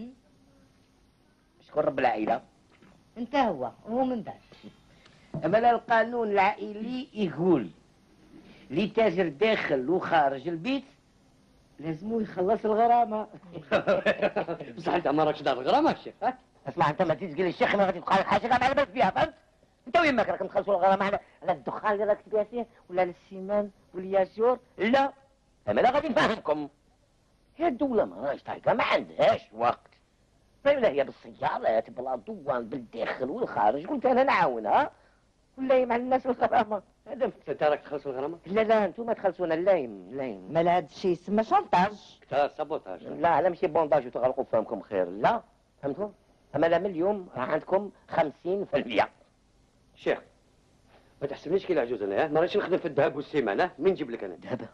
شكون رب العائله؟ انت هو وهو من بعد. اما لا القانون العائلي يقول لي تاجر داخل وخارج البيت لازمو يخلص الغرامه. بصح انت ما راكش دار الغرامه يا شيخ. اسمع انت ما تجي لي الشيخ ما غادي تبقى لك حاجه كاع على بالك فيها فهمت؟ انت وين ماك راكم تخلصوا الغرامه على على الدخان اللي راك تبيع فيه ولا للسيمان والياجور؟ لا اما لا غادي نفهمكم. هي الدوله ما راهيش طايقه ما عندهاش وقت. ولا هي بالسيارات بلا دوان بالداخل والخارج قلت انا نعاونها ولا هي مع الناس الغرامه. هذا انت راك تخلصوا الغرامه؟ لا لا انتم تخلصونا اللايم اللايم مال هذا الشيء يسمى شونطاج. كثار سابوتاج. لا لا ماشي بونداج وتغلقوا فمكم خير، لا فهمتوا؟ اما لا من اليوم راه عندكم خمسين في المية. شيخ ما تحسبنيش كي العجوز انا، ما رانيش نخدم في الذهب والسيمانه، منين نجيب لك انا؟ ذهب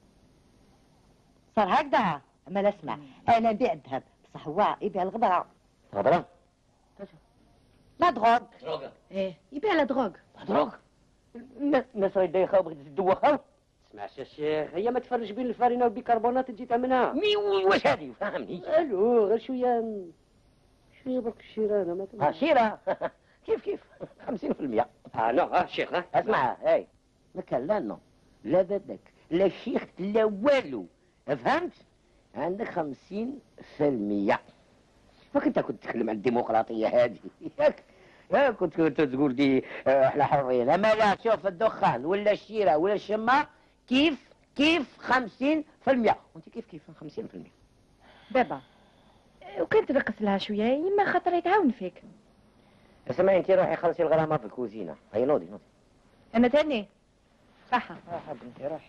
صار هكذا. اما لا اسمع، انا نبيع الذهب بصح هو يبيع الغبره. غبره؟ لا دروغ. دروغ؟ ايه يبيع لا دروغ. دروغ؟ الناس راهي دايخه وبغيت تدوخها. اسمعش يا شيخ، هي ما تفرج بين الفارينه والبيكربونات تجي تعملها. مي واش هذه فهمني؟ الو غير شويه شويه برك الشيره انا ما ها شيره كيف كيف خمسين في المية. اه نو ها شيخ ها اسمع هاي ما كان لا نو لا بدك لا شيخ لا والو، فهمت؟ عندك خمسين في المية. فكنت كنت تتكلم عن الديمقراطيه هذه ياك يا كنت كنت تقول دي احنا حرين. اما لا شوف الدخان ولا الشيره ولا الشماء كيف كيف خمسين في المية. وانت كيف كيف خمسين في المية. بابا وكان ترقص لها شويه يما خاطر يتعاون فيك. اسمعي انت روحي خلصي الغرامه في الكوزينه. هيا نوضي نوضي. انا تاني صح روحي بنتي روحي.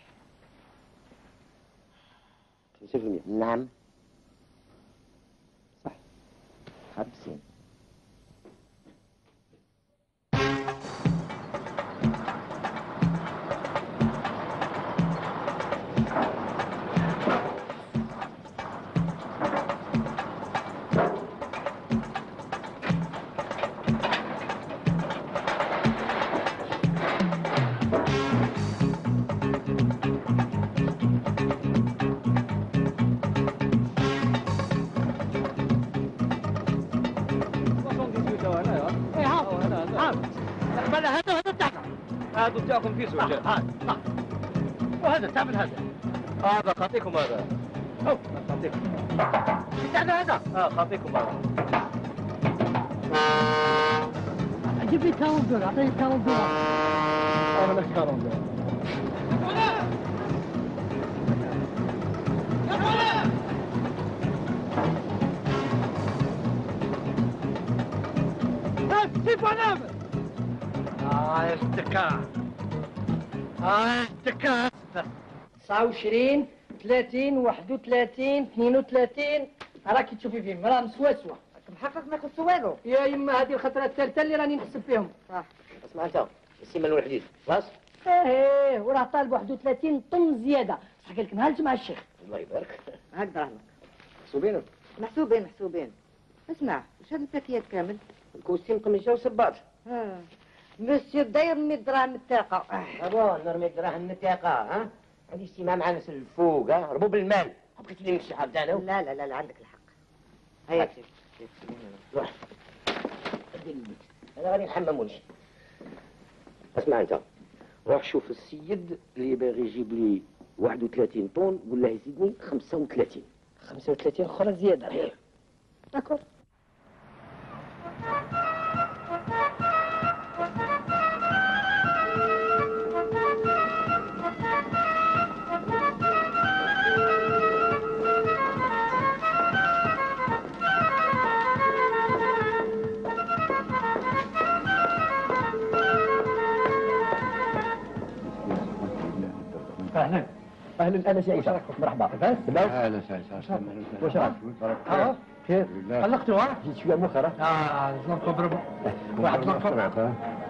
خمسين في المية. نعم صح خمسين. هذا تاعكم في زوجة. هذا وهذا تعمل هذا. هذا خاطيكم هذا. أو خاطيكم. تاعنا هذا. اه خاطيكم هذا. جيب لي كارون دولار، أعطيني كارون دولار. أنا لك كارون دولار. كيف أنا؟ آه اشتكى آه اشتكى تسعة وعشرين ثلاثين واحد وثلاثين اثنين وثلاثين راكي تشوفي فيهم راه مسواسوا. محقق ما خصو والو. يا يما هذه الخطره الثالثه اللي راني نحسب فيهم. صح اسمع انت السيمانه والحديد خلاص. ايه وراه طالب واحد وثلاثين طن زياده صح قال لك نهار مع الشيخ. الله يبارك. هكذا راهنا محسوبين محسوبين محسوبين. اسمع واش هاد الباكيات كامل؟ كوستيم قميشه وسباط. ها مسيو داير مية دراهم التاقه. ابون نرمي دراهم التاقه ها. هذه اجتماع مع ناس الفوق ها ربوب المال. بغيت لي نمشي حاب تاعنا. لا لا لا لا عندك الحق. هيا روح انا غادي نحمم ونجي. اسمع انت روح شوف السيد اللي باغي يجيب لي واحد وثلاثين طن ولا يزيدني خمسة وثلاثين. خمسة وثلاثين اخرى زياده. ايه داكور. اهلا اهلا اهلا سعيد مرحبا بس اهلا سعيد واش راك؟ اه خير طلقتوا ها؟ جيت شويه مؤخرا اه ظرف ضرب واحد ظرف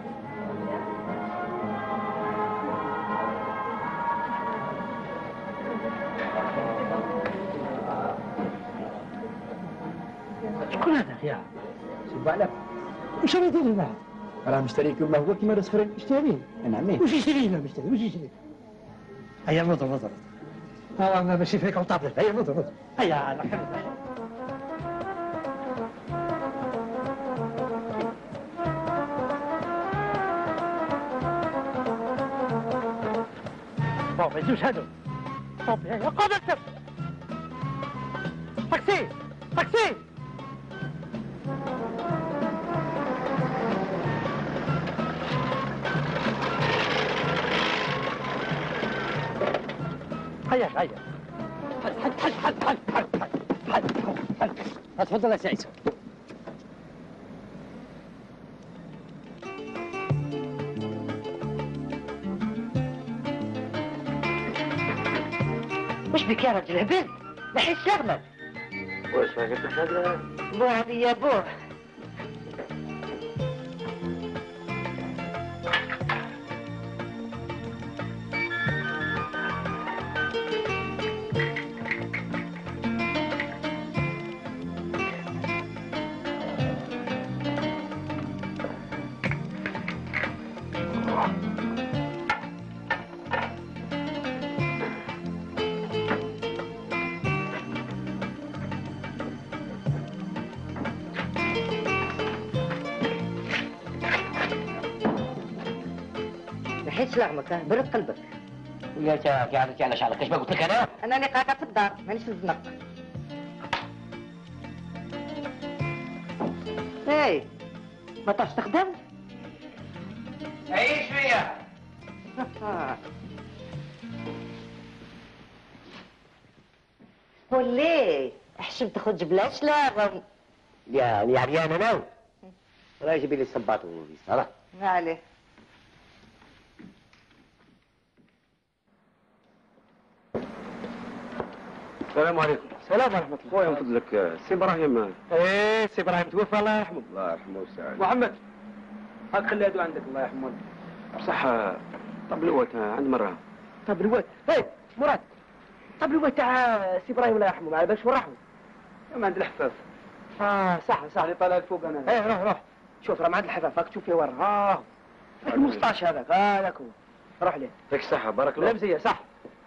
شكون هذا يا سبع لك وش راه يدير هنا؟ راه مشتري كما هو كما ناس اخرين يشتري نعم وش يشتري هنا مشتري وش يشتري؟ هيا نوض نوض ها ما ماشي فيك وطابلة هيا نوض نوض هيا لك بون ما يجوش هادو طب هيا قاد اكتب تاكسي تاكسي هيا هيا حل حل حل حل حل حل حل حل تفضل يا سعيد. واش بك يا راجل هبل؟ نحيس شغلك. واش ما قلت لك بوه هذه يا بوه. نحيس لغمك برد قلبك. يا تا كي عرفتي على شعرك اش ما قلت لك انا؟ انا اللي قاعده في الدار مانيش في الزنق. اي ما تعرفش تخدم؟ عيش فيا. ولي حشم تخرج بلاش لا يعني يعني انا ناوي. راه جيبي لي الصباط والفيس راه. عليه. السلام عليكم. السلام ورحمة الله. خويا من فضلك سي ابراهيم. ايه سي ابراهيم توفى الله يرحمه. الله يرحمه ويسعده. محمد هاك خلي هادو عندك الله يرحمه. بصح طب الوقت عند مرة. طب الوقت هاي مراد. طب الوقت تاع سي ابراهيم الله يرحمه ما باش ورحمه. ما عند الحفاف. اه صح صح. اللي طالع فوق انا. ايه روح روح. شوف راه ما عند الحفاف راك تشوف فيه ورا. اه هاك المسطاش هذاك هذاك هو. روح ليه. يعطيك الصحة بارك الله. لمزية صح.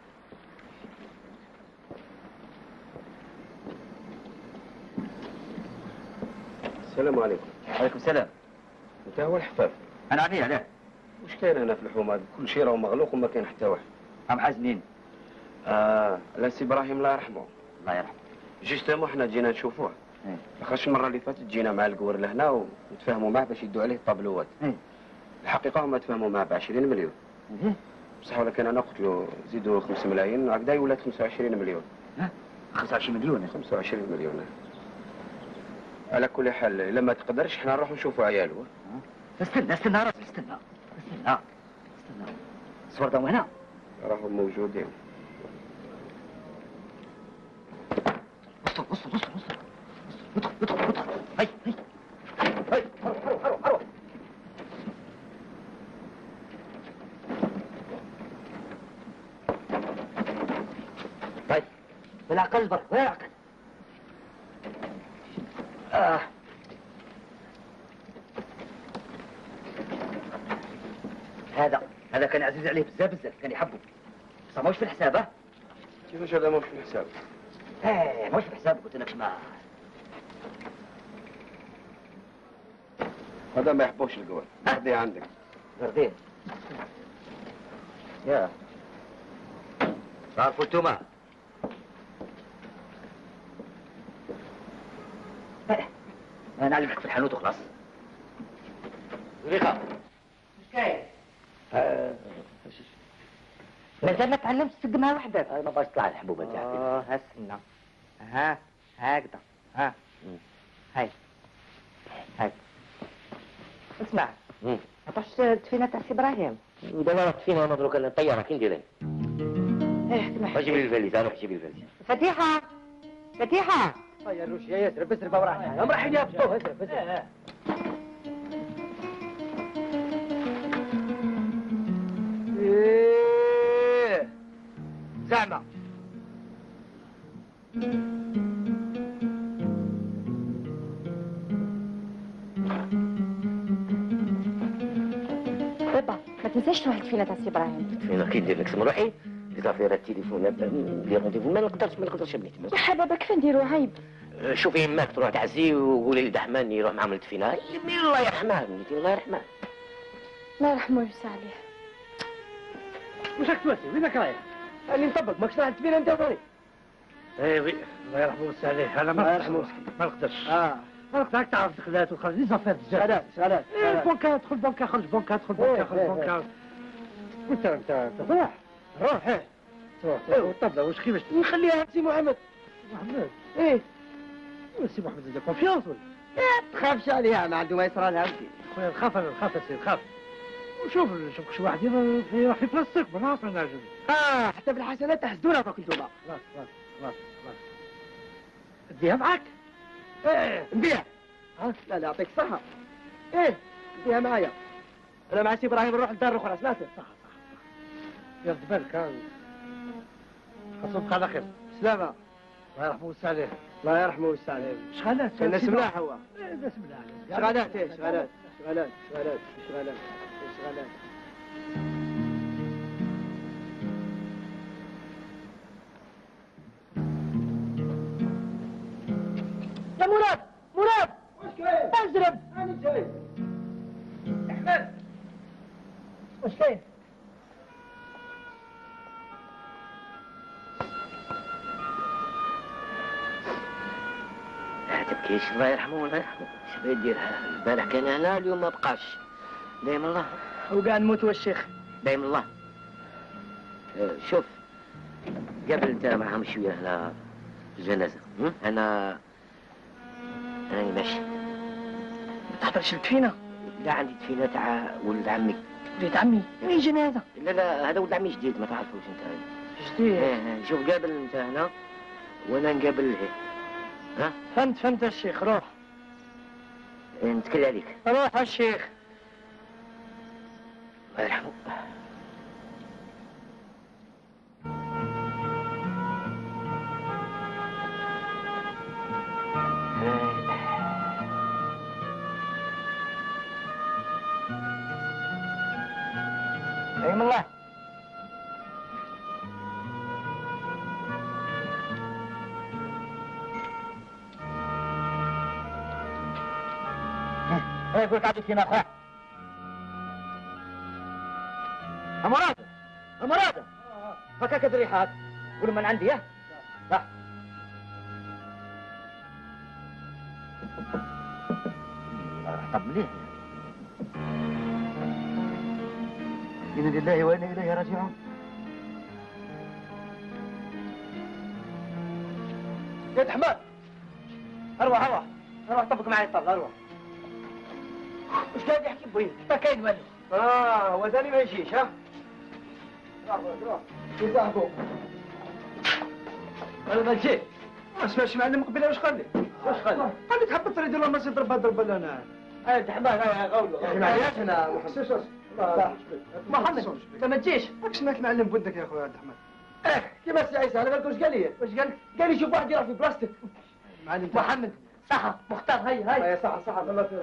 السلام عليكم. وعليكم السلام. انت هو الحفاف. انا عليه عليه. وش كاين هنا في الحومه هذا؟ كل شيء راه مغلوق وما كاين حتى واحد. عم حازمين. اه لا سي ابراهيم الله يرحمه. الله يرحمه. جيستومون حنا جينا نشوفوه. لاخاطش المره اللي فاتت جينا مع القور لهنا ونتفاهموا معاه باش يدوا عليه الطابلوات. الحقيقه هما تفاهموا معاه ب عشرين مليون. بصح ولكن انا قلت له زيدوا خمس ملايين وهكذا ولات خمسة وعشرين مليون. ها خمسة وعشرين مليون؟ خمسة وعشرين مليون. على كل حال الا ما تقدرش حنا نروحوا نشوفوا عياله. استنى استنى راسي استنى استنى استنى الصور داهم هنا راهم موجودين. وصل وصل وصل وصل ادخل ادخل ادخل هاي هاي هاي حرو حرو حرو هاي بالعقل برك بالعقل. آه. هذا هذا كان عزيز عليه بزاف بزاف كان يحبه بصح ماهوش في الحساب. ها كيفاش هذا ماهوش في الحساب؟ ايه ماهوش في الحساب قلت لك ما هذا ما يحبوش القوال. غرديه عندك. غرديه يا تعرفوا انتوما انا نعلمك في الحانوت وخلاص. زريقة اش كاين؟ مازال ما تعلمتش تقدمها وحدك. انا ما باش تطلع الحبوبه تاعك. اه هسنا ها هكذا ها هاي هاي اسمع ما تروحش تفينا تاع سي ابراهيم. دابا راه تفينا انا دروك الطياره كي ندير؟ ايه سمح جيب لي الفاليز روح جيب لي الفاليز. فتيحه فتيحه يا روشي يا اسرب اسرب وراح هم رايحين يهبطوا اسرب اسرب. ايه زعما بابا ما تنساش تروح فينا تاع سي ابراهيم. فينا كي ندير نقسم روحي لي زافير التليفون لي رونديفو ما نقدرش ما نقدرش بنيتي. يا حبابا كيف نديرو عيب. شوفي يماك تروح تعزي وقولي لي دحمان يروح مع عملت فينا الله يرحمها بنيتي الله يرحمها. الله يرحمه ويوسع عليه. واش راك تواسي وينك رايح؟ اللي نطبق ماكش راح تبين انت وطريق. ايه وي الله يرحمه ويوسع عليه. انا ما نقدرش ما نقدرش. اه ما نقدرش تعرف تخلات وتخرج لي زافير بزاف. شغالات شغالات. بونكا ادخل بونكا خرج بونكا ادخل بونكا خرج بونكا. وانت انت انت روح روح ايه روح ايه والطبله واش كيفاش نخليها سي محمد. محمد ايه سي محمد عنده كونفيونس ولا؟ لا تخافش عليها ما عنده ما يصرى لها. خويا نخاف انا نخاف يا سيدي نخاف. وشوف شوف شي واحد يروح في بلاصتك بالعافيه انا عجبني. اه حتى في الحسنات تحسدونا دوك انتوما. خلاص خلاص خلاص خلاص. اديها معاك؟ ايه نديها. ها لا لا يعطيك الصحة. ايه نديها معايا. انا مع سي ابراهيم نروح للدار الاخرى سمعت؟ صح صح صح. يرد بالك ها. اصبك على خير. سلامة. الله يرحمه ويوسع عليه. الله يرحمه ويوسع عليه. شغالات الناس ملاح هو. الناس ملاح. شغالات ايه شغالات شغالات شغالات شغالات شغالات. يا مراد مراد وش كاين؟ ازرب انا جاي. احمد وش كاين؟ لا تبكيش الله يرحمه الله يرحمه. اش بغا يدير البارح كان هنا اليوم ما بقاش. دايم الله. وكاع نموتوا الشيخ. دايم الله. اه شوف قبل انت معهم شويه هنا في الجنازه. انا راني ماشي. ما تحضرش الدفينه؟ لا عندي دفينه تاع ولد عمي. ولد عمي؟ وين جنازه؟ لا لا هذا ولد عمي جديد ما تعرفوش انت. جديد؟ ايه شوف قابل انت هنا وانا نقابل هي. ها؟ فهمت فهمت الشيخ روح. ايه نتكل عليك. روح الشيخ. الله يرحمه. دايم الله. ايه يقول لك عبد فينا اخويا. مراد مراد فكاك الريحات قول من عندي ها. صح. طب ليه؟ إنا لله وإنا إليه راجعون. يا حماد اروح اروح اروح طبق معي الطبل اروح. وش قاعد يحكي بوين؟ ما كاين والو. اه هو ثاني ما يجيش ها. روح روح يصاحبوا. انا ما نجي. ما سمعتش معلم قبيله واش قال لي؟ واش قال لي؟ قال لي تحب تريد ولا ما تضرب ضرب لنا انا. ايه حماد انا غولو. يا اخي معليش انا محسوس. محمد انت ما تجيش. راك سمعت معلم بودك يا خويا عبد الرحمن. ايه كيما سي عيسى على بالك واش قال لي؟ واش قال؟ قال لي شوف واحد يروح في بلاصتك. معلم محمد صحة مختار هاي هاي. هاي صحة صحة الله يرحمه.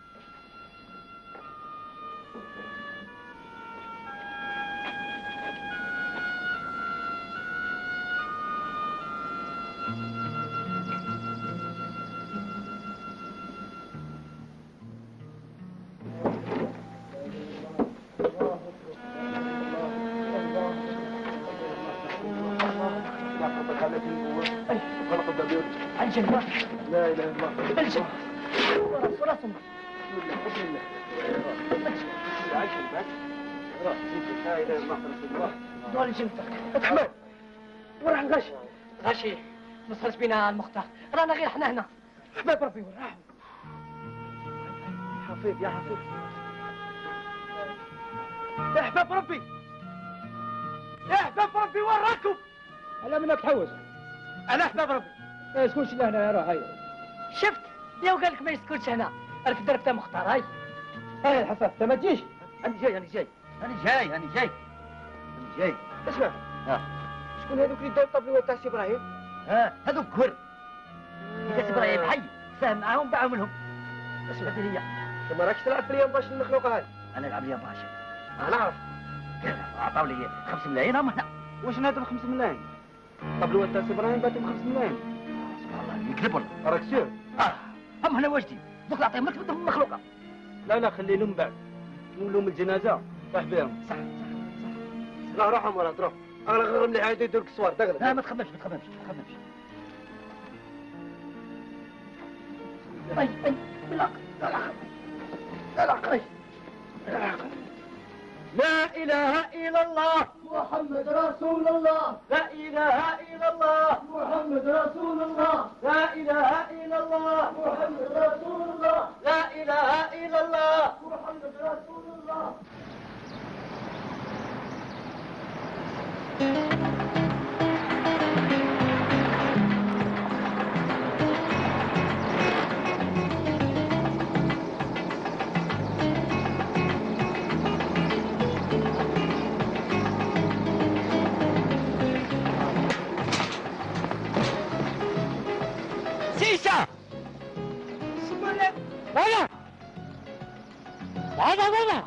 الجنة. لا اله الا الله. الجنة. ورا ورا ثم. بسم الله بسم الله. عايش الباب. لا اله الا الله رسول الله. دول جنتك. اتحمل. وراه الغش. غشي. ما صارش بينا المختار. رانا غير حنا هنا. حباب ربي وراه. حفيظ يا حفيظ. يا حباب ربي. يا حباب ربي وراكم. على منك تحوس. انا حباب ربي. ما يسكنش لهنا يا روح هاي. شفت؟ يا وقال لك ما يسكتش هنا. راك دربته مختار هاي. هاي الحسن انت ما تجيش. أنا جاي أنا جاي أنا جاي أنا جاي أنا جاي. اسمع. ها. شكون هذوك اللي داروا الطابلوات تاع سي ابراهيم؟ ها هذوك كور. إذا إبراهيم حي ساهم معاهم باعوا منهم. اسمع هذه هي. انت ما راكش تلعب في اليوم باش المخلوقه هاي. أنا نلعب لي باشا. انا نعرف. عطاو لي خمس ملايين هم هنا. واش نهضر خمس ملايين؟ الطابلوات تاع سي ابراهيم باتوا بخمس ملايين. سبحان الله يكذب ولا؟ راك سير؟ اه هم هنا واجدين. دوك نعطيهم لك بدهم مخلوقة. لا لا خلي لهم بعد. نولهم الجنازه طاح بهم. صح صح صح. لا روح مراد روح. انا غير مليح عاد يدير لك الصوار دغري. لا ما تخممش ما تخممش ما تخممش. اي اي بالعقل بالعقل بالعقل بالعقل. لا اله الا الله محمد رسول الله. لا اله الا الله محمد رسول الله. لا اله الا الله محمد رسول الله. لا اله الا الله محمد رسول الله. سيسا ولا ولا ولا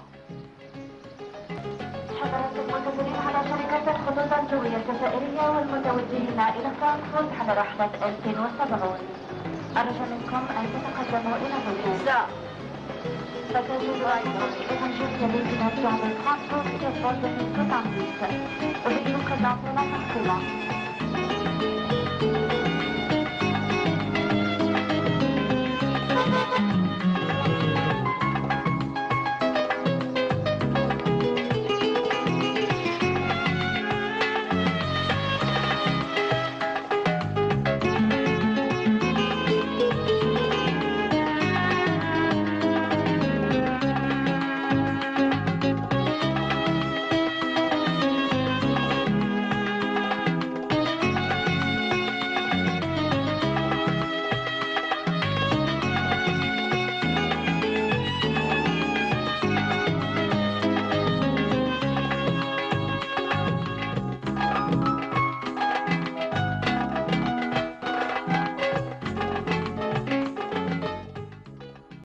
حضرات المنتظرين على شركات الخطوط الجوية الجزائرية والمتوجهين إلى فرانكفورت على رحلة ألفين وسبعون. أرجو منكم أن تتقدموا إلى الهجوم. فتجد أيضا الهجوم يلي نرجع لفرانكفورت في البلد من قطع وبإمكانكم لا تحصيلا.